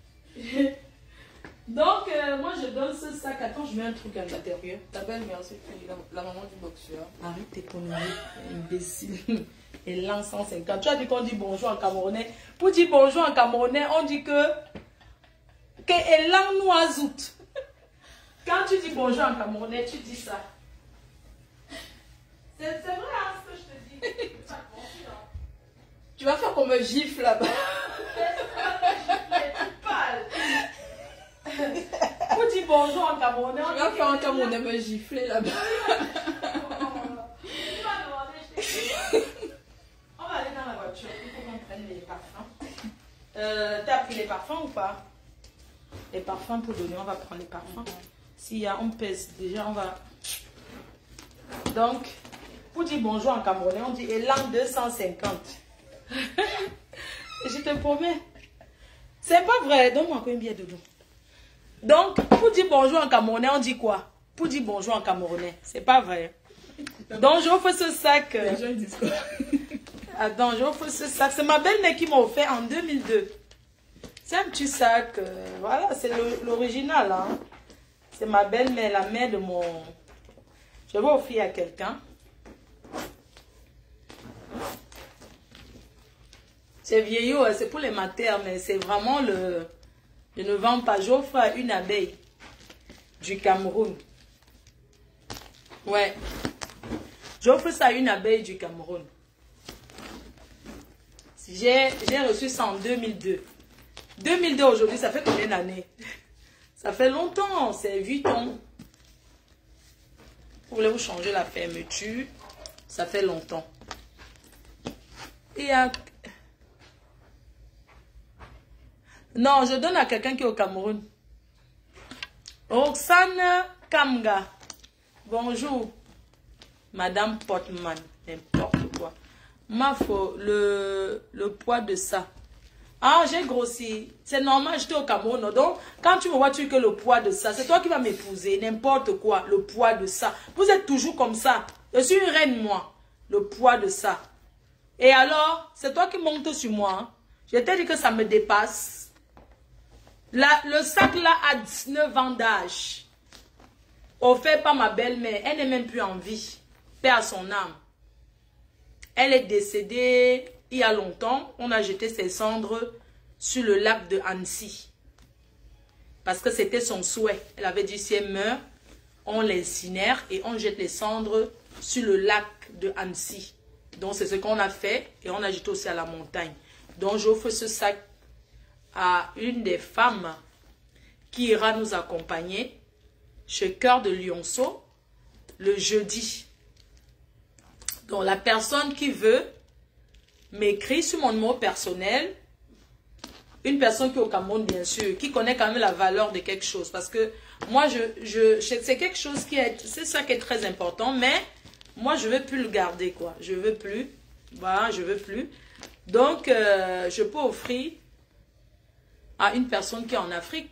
Donc, euh, moi, je donne ce sac. Attends, je mets un truc à l'intérieur. Ta belle-mère, c'est la, la maman du boxeur. Arrête tes conneries, imbécile. Et l'an cent cinquante. Tu as dit qu'on dit bonjour en camerounais. Pour dire bonjour en camerounais, on dit que... Que Elan Noisout. Quand tu dis bonjour en camerounais, tu dis ça. C'est vrai, hein, ce que je te dis. Tu vas faire qu'on me gifle là-bas. Pour dire bonjour en camerounais, tu vas faire un camerounais me gifler là-bas. On va aller dans la voiture. Il faut qu'on prenne les parfums. Euh, T'as pris les parfums ou pas? Les parfums pour donner, on va prendre les parfums. S'il y a, on pèse. Déjà, on va... Donc, pour dire bonjour en camerounais, on dit élan deux cent cinquante. Je te promets. C'est pas vrai. Donne-moi encore une bière dedans. Donc, pour dire bonjour en camerounais, on dit quoi? Pour dire bonjour en camerounais. C'est pas vrai. Donc, j'offre ce sac. Les gens ils disent quoi? Attends, j'offre ce sac. C'est ma belle-mère qui m'a offert en deux mille deux. C'est un petit sac. Euh, voilà, c'est l'original. Hein. C'est ma belle-mère, la mère de mon... Je vais offrir à quelqu'un. C'est vieillot, c'est pour les matères, mais c'est vraiment le... Je ne vends pas. J'offre à une abeille du Cameroun. Ouais. J'offre ça à une abeille du Cameroun. J'ai reçu ça en deux mille deux. deux mille deux aujourd'hui, ça fait combien d'années? Ça fait longtemps, c'est huit ans. Vous voulez vous changer la fermeture? Ça fait longtemps. Et à... Non, je donne à quelqu'un qui est au Cameroun. Roxane Kamga. Bonjour. Madame Portman. N'importe quoi. Ma faut le, le poids de ça. Ah, j'ai grossi. C'est normal, j'étais au Cameroun. Donc, quand tu me vois, tu dis que le poids de ça, c'est toi qui vas m'épouser. N'importe quoi, le poids de ça. Vous êtes toujours comme ça. Je suis une reine, moi. Le poids de ça. Et alors, c'est toi qui montes sur moi. Hein. Je t'ai dit que ça me dépasse. La, le sac là a dix-neuf ans d'âge. Offert par ma belle-mère. Elle n'est même plus en vie. Paix à son âme. Elle est décédée il y a longtemps. On a jeté ses cendres sur le lac de Annecy. Parce que c'était son souhait. Elle avait dit si elle meurt, on l'incinère et on jette les cendres sur le lac de Annecy. Donc c'est ce qu'on a fait et on a jeté aussi à la montagne. Donc j'offre ce sac à une des femmes qui ira nous accompagner chez Cœur de Lionceau le jeudi. Donc la personne qui veut m'écrit sur mon numéro personnel, une personne qui est au Cameroun bien sûr, qui connaît quand même la valeur de quelque chose. Parce que moi, je, je, c'est quelque chose qui est, c'est ça qui est très important, mais moi je ne veux plus le garder quoi. Je ne veux plus, voilà, je veux plus. Donc euh, je peux offrir à une personne qui est en Afrique,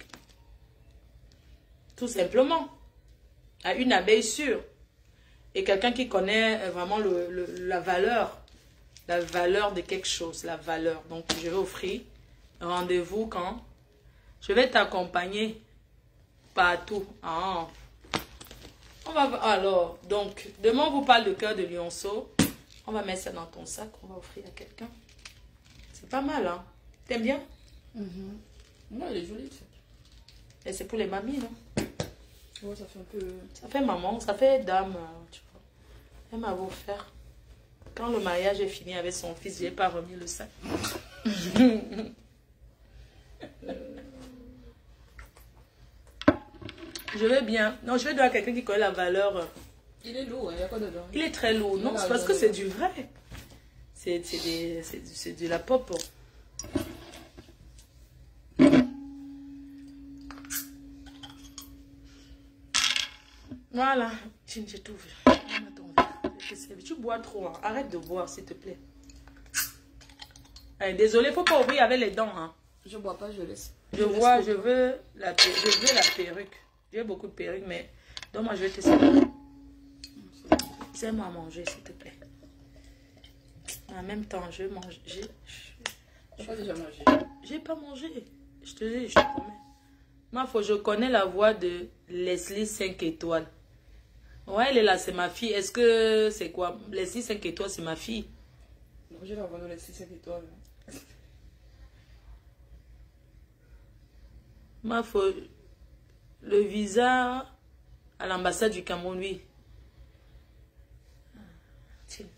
tout simplement, à une abeille sûre, et quelqu'un qui connaît vraiment le, le, la valeur, la valeur de quelque chose, la valeur. Donc, je vais offrir un rendez-vous quand je vais t'accompagner partout. Ah. On va, alors, donc, demain, on vous parle de Cœur de Lionceau. On va mettre ça dans ton sac, on va offrir à quelqu'un. C'est pas mal, hein? T'aimes bien? Mm-hmm. Non, elle est jolie. Et c'est pour les mamies, non? Ouais, ça fait un peu... Ça fait maman, ça fait dame, tu vois. Elle m'a offert. Quand le mariage est fini avec son fils, je n'ai pas remis le sac. Je vais bien. Non, je vais donner à quelqu'un qui connaît la valeur. Il est lourd, il y a quoi dedans? Il est très lourd. Non, c'est parce que c'est du vrai. C'est de la pop. Voilà, j'ai tout vu. Tu bois trop, hein. Arrête de boire s'il te plaît. Allez, désolé, faut pas ouvrir avec les dents. Hein. Je bois pas, je laisse. Je, je vois, laisse je veux la, je veux la perruque. J'ai beaucoup de perruques, mais donc moi je vais te servir. Sers-moi à manger s'il te plaît. En même temps, je vais manger. Je n'ai pas déjà mangé. J'ai pas mangé. Je te dis, je te promets. Moi, faut, je connais la voix de Leslie cinq étoiles. Ouais, elle est là, c'est ma fille. Est-ce que c'est quoi? Leslie cinq étoiles, c'est ma fille. Non, j'ai la voix de Leslie cinq étoiles. Moi, faut le visa à l'ambassade du Cameroun, oui. Tiens.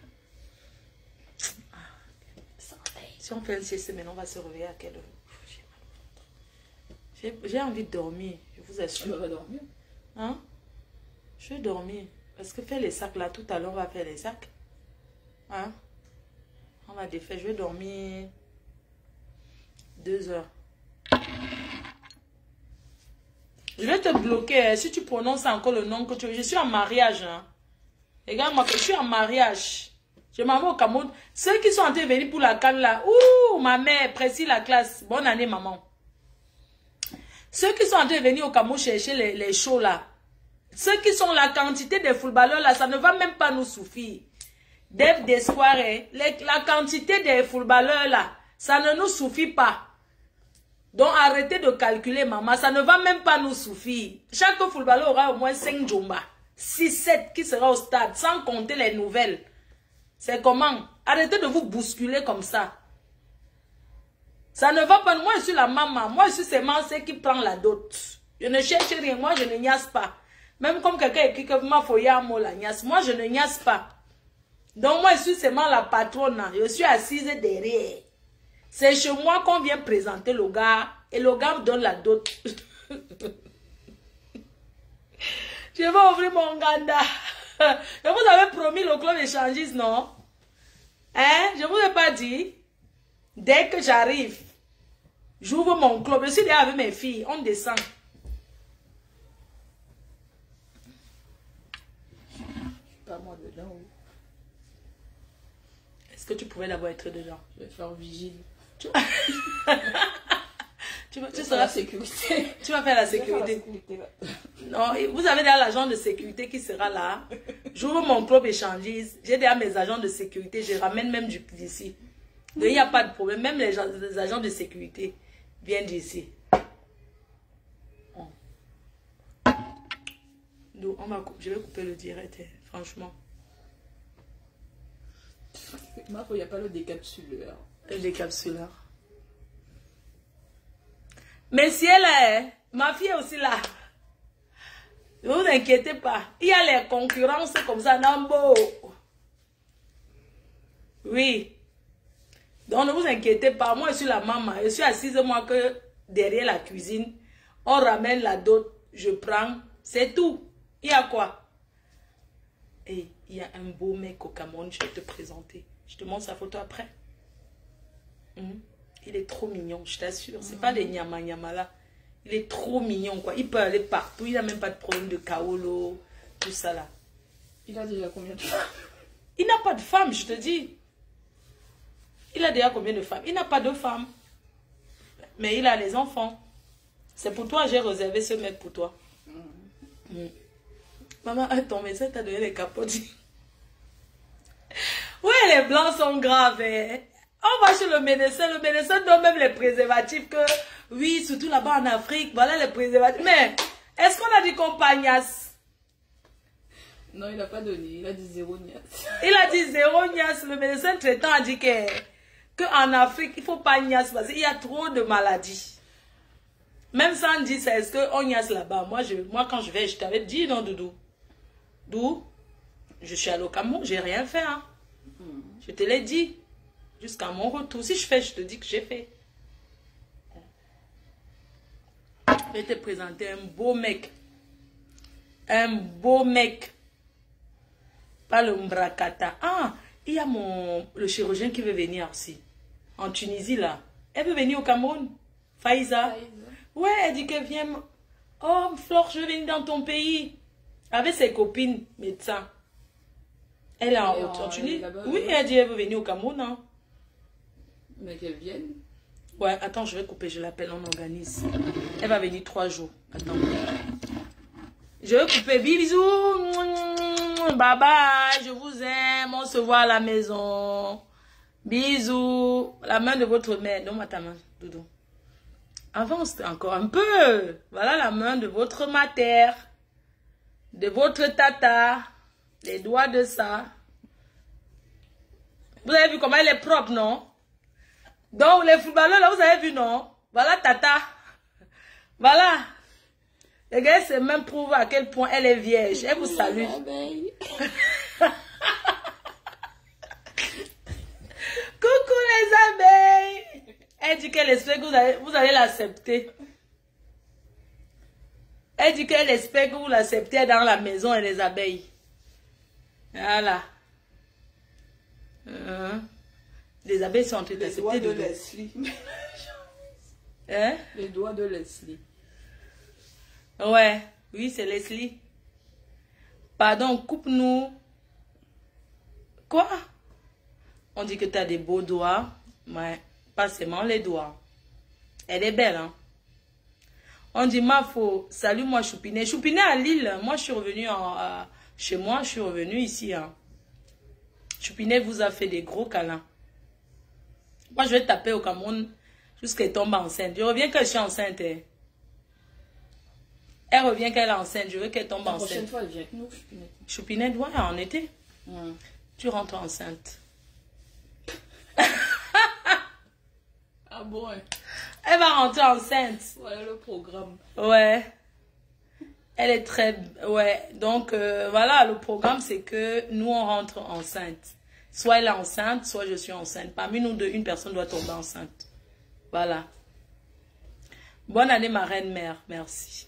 Si on fait un sieste, maintenant on va se réveiller à quelle heure? J'ai envie de dormir, je vous assure. Tu vas dormir? Hein? Je vais dormir. Parce que faire les sacs là, tout à l'heure, on va faire les sacs. Hein? On va défaire. Je vais dormir deux heures. Je vais te bloquer. Si tu prononces encore le nom que tu veux. Je suis en mariage. Hein? Regarde-moi, je suis en mariage. Je m'en vais au Cameroun. Ceux qui sont en train de venir pour la canne là, ouh, ma mère, précise la classe. Bonne année, maman. Ceux qui sont en train de venir au Cameroun chercher les, les shows là, ceux qui sont la quantité de footballeurs là, ça ne va même pas nous suffire. Dès d'espoir, hein, la quantité de footballeurs là, ça ne nous suffit pas. Donc arrêtez de calculer, maman, ça ne va même pas nous suffire. Chaque footballeur aura au moins cinq jumba, six, sept qui sera au stade, sans compter les nouvelles. C'est comment? Arrêtez de vous bousculer comme ça. Ça ne va pas. Moi, je suis la maman. Moi, je suis seulement celle qui prend la dot. Je ne cherche rien. Moi, je ne niasse pas. Même comme quelqu'un écrit que ma foya mo la niasse. Moi, je ne niasse pas. Donc, moi, je suis seulement la patronne. Je suis assise derrière. C'est chez moi qu'on vient présenter le gars. Et le gars me donne la dot. Je vais ouvrir mon ganda. Je vous avais promis le club échangiste, non? Hein? Je ne vous ai pas dit. Dès que j'arrive, j'ouvre mon club. Je suis là avec mes filles. On descend. Pas moi dedans. Est-ce que tu pouvais d'abord être dedans? Je vais faire vigile. Tu, tu, tu Tu seras la sécurité. Tu vas faire la Je vais faire la sécurité. sécurité là. Non, vous avez déjà l'agent de sécurité qui sera là. J'ouvre mon club échangiste. J'ai déjà mes agents de sécurité. Je ramène même du d'ici. Donc, il n'y a pas de problème. Même les, gens, les agents de sécurité viennent d'ici. Donc, on va, je vais couper le direct, hein, franchement. Marc, il n'y a pas le décapsuleur. Le décapsuleur. Mais si elle est, ma fille est aussi là. Ne vous inquiétez pas. Il y a les concurrences comme ça, Nambo. Oui. Donc ne vous inquiétez pas. Moi, je suis la maman. Je suis assise, moi, que derrière la cuisine. On ramène la dot. Je prends. C'est tout. Il y a quoi? Et il y a un beau mec au Cameroun. Je vais te présenter. Je te montre sa photo après. Hum. Il est trop mignon, je t'assure. C'est mmh. pas des nyama nyama là. Il est trop mignon, quoi. Il peut aller partout. Il n'a même pas de problème de kaolo, tout ça là. Il a déjà combien de femmes? Il n'a pas de femme, je te dis. Il a déjà combien de femmes? Il n'a pas de femme. Mais il a les enfants. C'est pour toi, j'ai réservé ce mec pour toi. Mmh. Mmh. Maman, ton médecin t'a donné les capotes. Oui, les blancs sont graves. Hein? On va chez le médecin, le médecin donne même les préservatifs que, oui, surtout là-bas en Afrique, voilà les préservatifs. Mais, est-ce qu'on a dit qu'on pagnasse? Non, il n'a pas donné, il a dit zéro nias. Il a dit zéro nias. Le médecin traitant a dit que, que en Afrique, il ne faut pas nias parce qu'il y a trop de maladies. Même sans dire ça, est-ce qu'on nias là-bas? Moi, je, moi, quand je vais, je t'avais dit, non, Doudou. D'où? Je suis allée au Cameroun, j'ai rien fait. Hein. Hmm. Je te l'ai dit. Jusqu'à mon retour. Si je fais, je te dis que j'ai fait. Je vais te présenter un beau mec. Un beau mec. Pas le Mbrakata. Ah, il y a mon, le chirurgien qui veut venir aussi. En Tunisie, là. Elle veut venir au Cameroun. Faïza. Faïza. Ouais, elle dit qu'elle vient. Oh, Flore, je veux venir dans ton pays. Avec ses copines médecins. Elle est en, en, en Tunisie. Oui, elle dit qu'elle veut venir au Cameroun. Hein. Mais qu'elle vienne. Ouais, attends, je vais couper, je l'appelle, on organise. Elle va venir trois jours. Attends. Je vais couper, bisous. Bye bye, je vous aime, on se voit à la maison. Bisous. La main de votre mère, donne-moi ta main, Doudou. Avance encore un peu. Voilà la main de votre mater. De votre tata. Les doigts de ça. Vous avez vu comment elle est propre, non? Donc, les footballeurs, là, vous avez vu, non? Voilà, tata. Voilà. Les gars, c'est même prouver à quel point elle est vierge. Elle vous salue. Coucou les abeilles. Elle dit qu'elle espère que vous allez, vous allez l'accepter. Elle dit qu'elle espère que vous l'acceptez dans la maison et les abeilles. Voilà. Euh, les abeilles sont en train d'accepter. Les doigts de Leslie. Hein? Les doigts de Leslie. Ouais. Oui, c'est Leslie. Pardon, coupe-nous. Quoi? On dit que tu as des beaux doigts. Mais pas seulement les doigts. Elle est belle, hein? On dit, ma faux, salut moi Choupinet. Choupinet à Lille. Moi, je suis revenue en, euh, chez moi. Je suis revenue ici, hein. Choupinet vous a fait des gros câlins. Moi, je vais taper au Cameroun jusqu'à qu'elle tombe enceinte. Je reviens quand je suis enceinte. Hein. Elle revient quand elle est enceinte. Je veux qu'elle tombe La enceinte. prochaine fois, elle vient avec nous, Choupinette. Choupinette, ouais, en été. Mm. Tu rentres enceinte. Ah bon, ouais. Elle va rentrer enceinte. Voilà le programme. Ouais. Elle est très... Ouais. Donc, euh, voilà, le programme, c'est que nous, on rentre enceinte. Soit elle est enceinte, soit je suis enceinte. Parmi nous deux, une personne doit tomber enceinte. Voilà. Bonne année, ma reine-mère. Merci.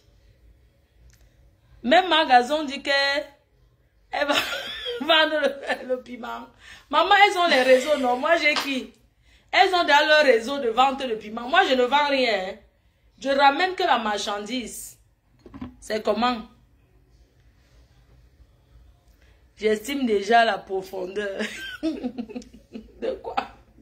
Même Magazon dit qu'elle va vendre le, le piment. Maman, elles ont les réseaux, non? Moi, j'ai qui? Elles ont dans leur réseau de vente de piment. Moi, je ne vends rien. Je ramène que la marchandise. C'est comment? J'estime déjà la profondeur. De quoi?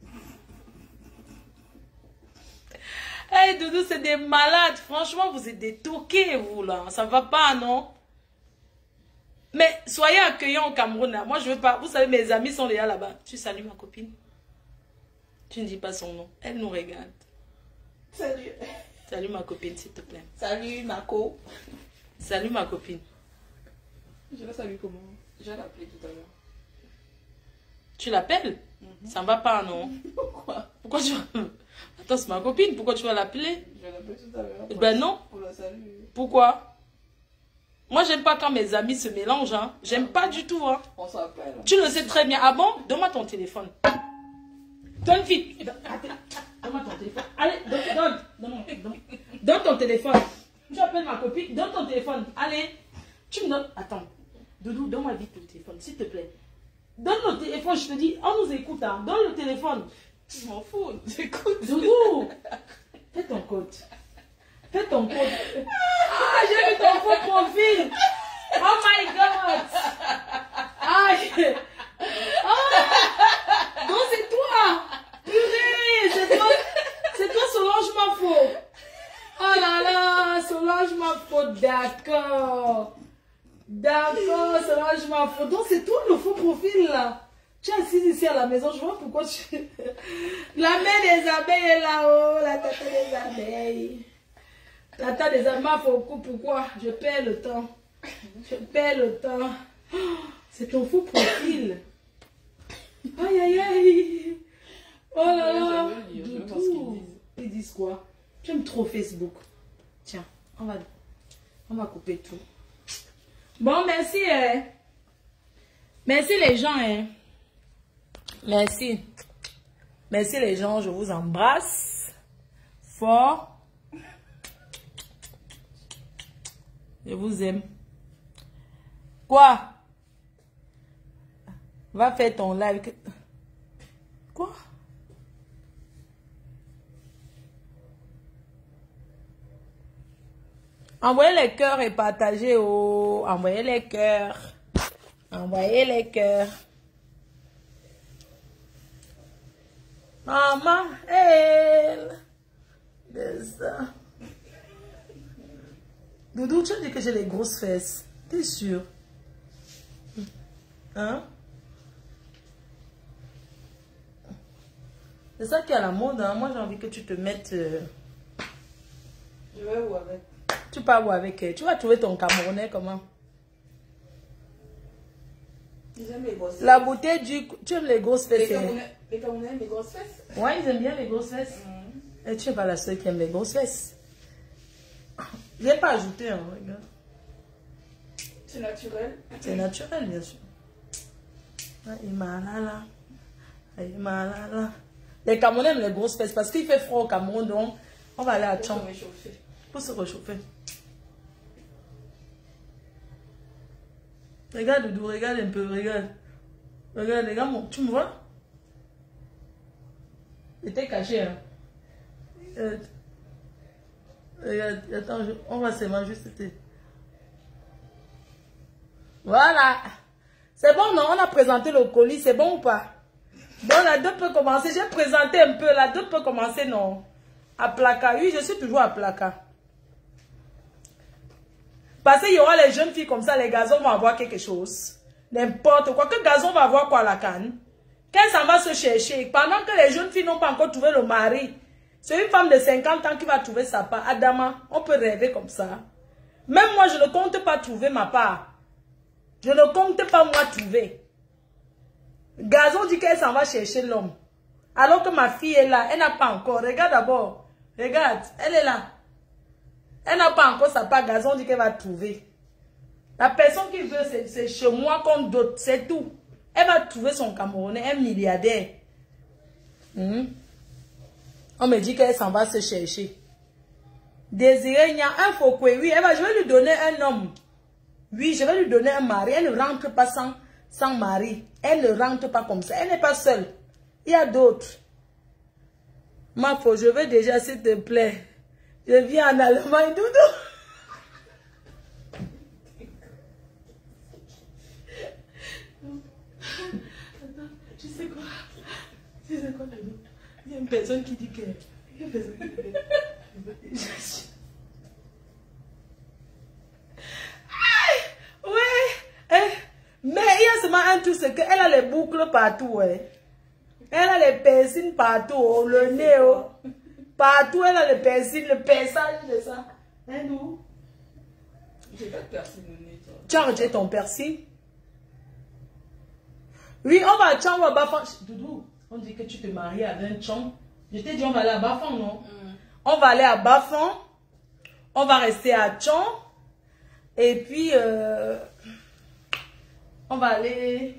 Hey, Doudou, c'est des malades. Franchement, vous êtes des toqués, vous, là. Ça va pas, non? Mais soyez accueillants au Cameroun, là. Moi, je veux pas. Vous savez, mes amis sont déjà là-bas. Tu salues ma copine? Tu ne dis pas son nom. Elle nous regarde. Salut. Salut ma copine, s'il te plaît. Salut, Marco. Salut ma copine. Je la salue comment? Je vais l'appeler tout à l'heure. Tu l'appelles? Mm-hmm. Ça ne va pas, non? Pourquoi? Pourquoi tu... Attends, c'est ma copine. Pourquoi tu vas l'appeler? Je vais l'appeler tout à l'heure. Ben non. Pour la saluer. Pourquoi? Moi, j'aime pas quand mes amis se mélangent. Hein. J'aime pas du tout. Hein. On s'appelle. Tu le sais très bien. Ah bon? Donne-moi ton téléphone. Donne vite. Donne-moi ton téléphone. Allez, donne, donne, donne, donne, donne ton téléphone. Tu appelles ma copine. Donne ton téléphone. Allez. Tu me donnes. Attends. Doudou, donne-moi vite le téléphone, s'il te plaît. Donne le téléphone, je te dis. On nous écoute. Hein. Donne le téléphone. Je m'en fous. J'écoute. Doudou. Fais ton code. Fais ton code. Ah, j'ai vu ton faux profil. Oh my God. Aïe. Oh. Non, c'est toi. Purée, c'est toi. C'est toi, Solange Mafo. Oh là là, Solange Mafo, d'accord. D'accord, Solange Mafo. Donc, c'est toi le faux profil là. Tu es assise ici à la maison, je vois pourquoi tu... La mère des abeilles est là-haut, la tête des abeilles. La tête des abeilles, pourquoi? Je perds le temps. Je perds le temps. C'est ton faux profil. Aïe, aïe, aïe. Oh là là. Je veux voir ce qu'ils disent. Ils disent quoi? J'aime trop Facebook. Tiens, on va, on va couper tout. Bon, merci. Hein. Merci les gens. Hein. Merci. Merci les gens, je vous embrasse fort. Je vous aime. Quoi? Va faire ton live. Quoi? Envoyez les cœurs et partagez. Oh. Envoyez les cœurs. Envoyez les cœurs. Maman, elle. De ça. Doudou, tu as dit que j'ai les grosses fesses. T'es sûr? Hein? C'est ça qui est à la mode. Hein? Moi, j'ai envie que tu te mettes... Euh... Je vais où avec? Tu pars où avec elle? Tu vas trouver ton Camerounais comment? Ils aiment les grosses fesses. La beauté du... Tu aimes les grosses fesses? Les Camerounais, les Camerounais aiment les grosses fesses? Ouais, ils aiment bien les grosses fesses. Mm. Et tu n'es pas la seule qui aime les grosses fesses. Je n'ai pas ajouté, hein, regarde. C'est naturel? C'est naturel, bien sûr. Aïe, Aïe, les Camerounais aiment les grosses fesses parce qu'il fait froid au Cameroun, donc on va aller à Tchang. Pour se réchauffer. Pour se réchauffer. Regarde, Doudou, regarde un peu, regarde. Regarde, regarde, mon... tu me vois? J'étais caché, hein. Euh... Regarde, attends, je... on va seulement juste... Voilà. C'est bon, non? On a présenté le colis, c'est bon ou pas? Donc la dot peut commencer. J'ai présenté un peu, la dot peut commencer, non? À Plaka. Oui, je suis toujours à Plaka. Parce qu'il y aura les jeunes filles comme ça, les gazons vont avoir quelque chose. N'importe quoi. Que gazon va avoir quoi à la canne? Qu'elle s'en va se chercher. Pendant que les jeunes filles n'ont pas encore trouvé le mari. C'est une femme de cinquante ans qui va trouver sa part. Adama, on peut rêver comme ça. Même moi, je ne compte pas trouver ma part. Je ne compte pas moi trouver. Gazon dit qu'elle s'en va chercher l'homme. Alors que ma fille est là. Elle n'a pas encore. Regarde d'abord. Regarde. Elle est là. Elle n'a pas encore sa part. Gazon dit qu'elle va trouver. La personne qui veut, c'est chez moi comme d'autres. C'est tout. Elle va trouver son Camerounais, un milliardaire. Hmm. On me dit qu'elle s'en va se chercher. Désiré, il y a un faux quoi. Oui, elle va, je vais lui donner un homme. Oui, je vais lui donner un mari. Elle ne rentre pas sans, sans mari. Elle ne rentre pas comme ça. Elle n'est pas seule. Il y a d'autres. Ma faux, je veux déjà, s'il te plaît. Je viens en Allemagne, Doudou. Tu sais quoi? Tu sais quoi, Doudou? Il y a une personne qui dit que... Il y a une personne qui dit que... Ouais. Mais il y a seulement un truc, c'est qu'elle a les boucles partout, ouais. Elle a les piercings partout, oh, le nez, oh. Partout, elle a les piercings, le perçage de ça. Hein, nous? J'ai pas de piercing au nez, toi. Tu as rejeté ton piercing? Oui, on va à on va à Bafang. Doudou, on dit que tu te maries avec un chon. Je t'ai dit, on va aller à Bafang, non? Mm. On va aller à Bafang. On va rester à Tchon. Et puis, euh, on va aller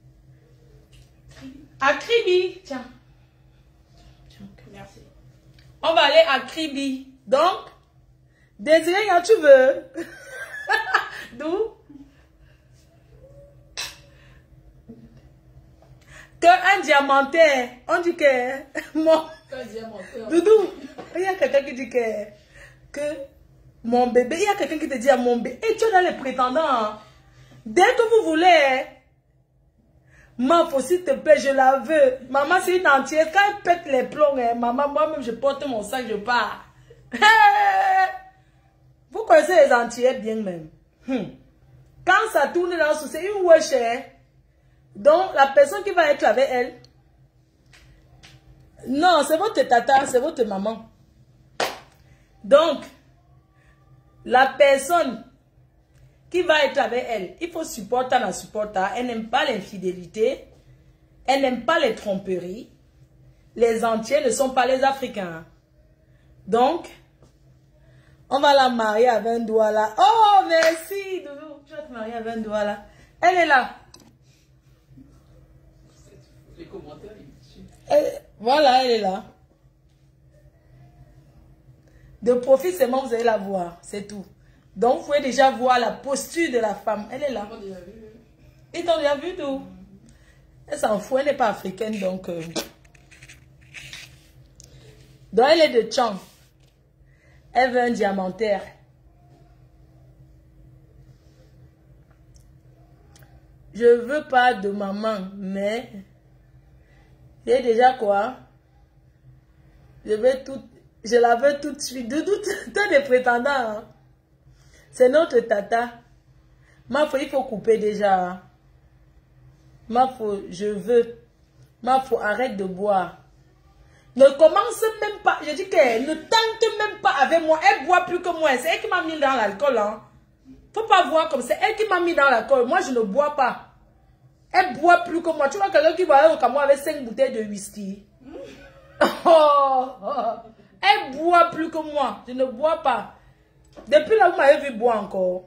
à Kribi. Tiens. Merci. On va aller à Kribi. Donc, Désiré, quand tu veux. D'où? Que un diamantaire. On dit que... Mon... Doudou, il y a quelqu'un qui dit que... Que mon bébé... Il y a quelqu'un qui te dit à mon bébé... Et tu es dans les prétendants. Dès que vous voulez... Maman, s'il te plaît, je la veux. Maman, c'est une entière. Quand elle pète les plombs, hein, maman, moi-même, je porte mon sac, je pars. Vous connaissez les entières bien même. Hmm. Quand ça tourne dans ce, c'est une wesh. Hein. Donc, la personne qui va être avec elle... Non, c'est votre tata, c'est votre maman. Donc, la personne qui va être avec elle, il faut supporter la supporter. Elle n'aime pas l'infidélité. Elle n'aime pas les tromperies. Les entiers ne sont pas les Africains. Donc, on va la marier avec un doigt là. Oh, merci, Doudou. Tu vas te marier avec un doigt là. Elle est là. Les commentaires, elle, voilà, elle est là. De profit seulement, vous allez la voir. C'est tout. Donc, vous pouvez déjà voir la posture de la femme. Elle est là. Ils t'ont déjà vu, d'où? Mm. Elle s'en fout, elle n'est pas africaine, donc... Euh... Donc, elle est de Tchang. Elle veut un diamantaire. Je veux pas de maman, mais... J'ai déjà quoi? Je veux tout... Je la veux tout de suite. Doudou, t'as des prétendants, hein? C'est notre tata. Ma foi, il faut couper déjà. Ma foi, je veux. Ma foi, arrête de boire. Ne commence même pas. Je dis qu'elle ne tente même pas avec moi. Elle boit plus que moi. C'est elle qui m'a mis dans l'alcool. Hein. Faut pas voir comme c'est elle qui m'a mis dans l'alcool. Moi, je ne bois pas. Elle boit plus que moi. Tu vois quelqu'un qui boit comme moi avec cinq bouteilles de whisky. Oh, oh. Elle boit plus que moi. Je ne bois pas. Depuis là, vous m'avez vu boire encore.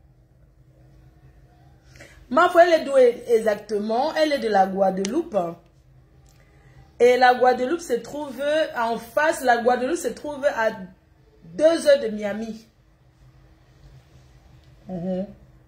Ma foi, elle est d'où exactement? Elle est de la Guadeloupe. Et la Guadeloupe se trouve en face. La Guadeloupe se trouve à deux heures de Miami. Mm-hmm.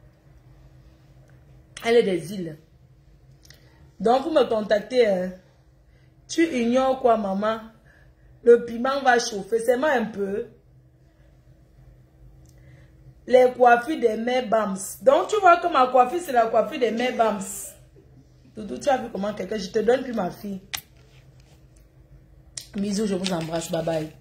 Elle est des îles. Donc, vous me contactez. Hein. Tu ignores quoi, maman? Le piment va chauffer. C'est moi un peu. les coiffures des mères Bams. Donc, tu vois que ma coiffure, c'est la coiffure des mères Bams. Doudou, tu as vu comment quelqu'un... Je te donne plus ma fille. Bisous, je vous embrasse. Bye bye.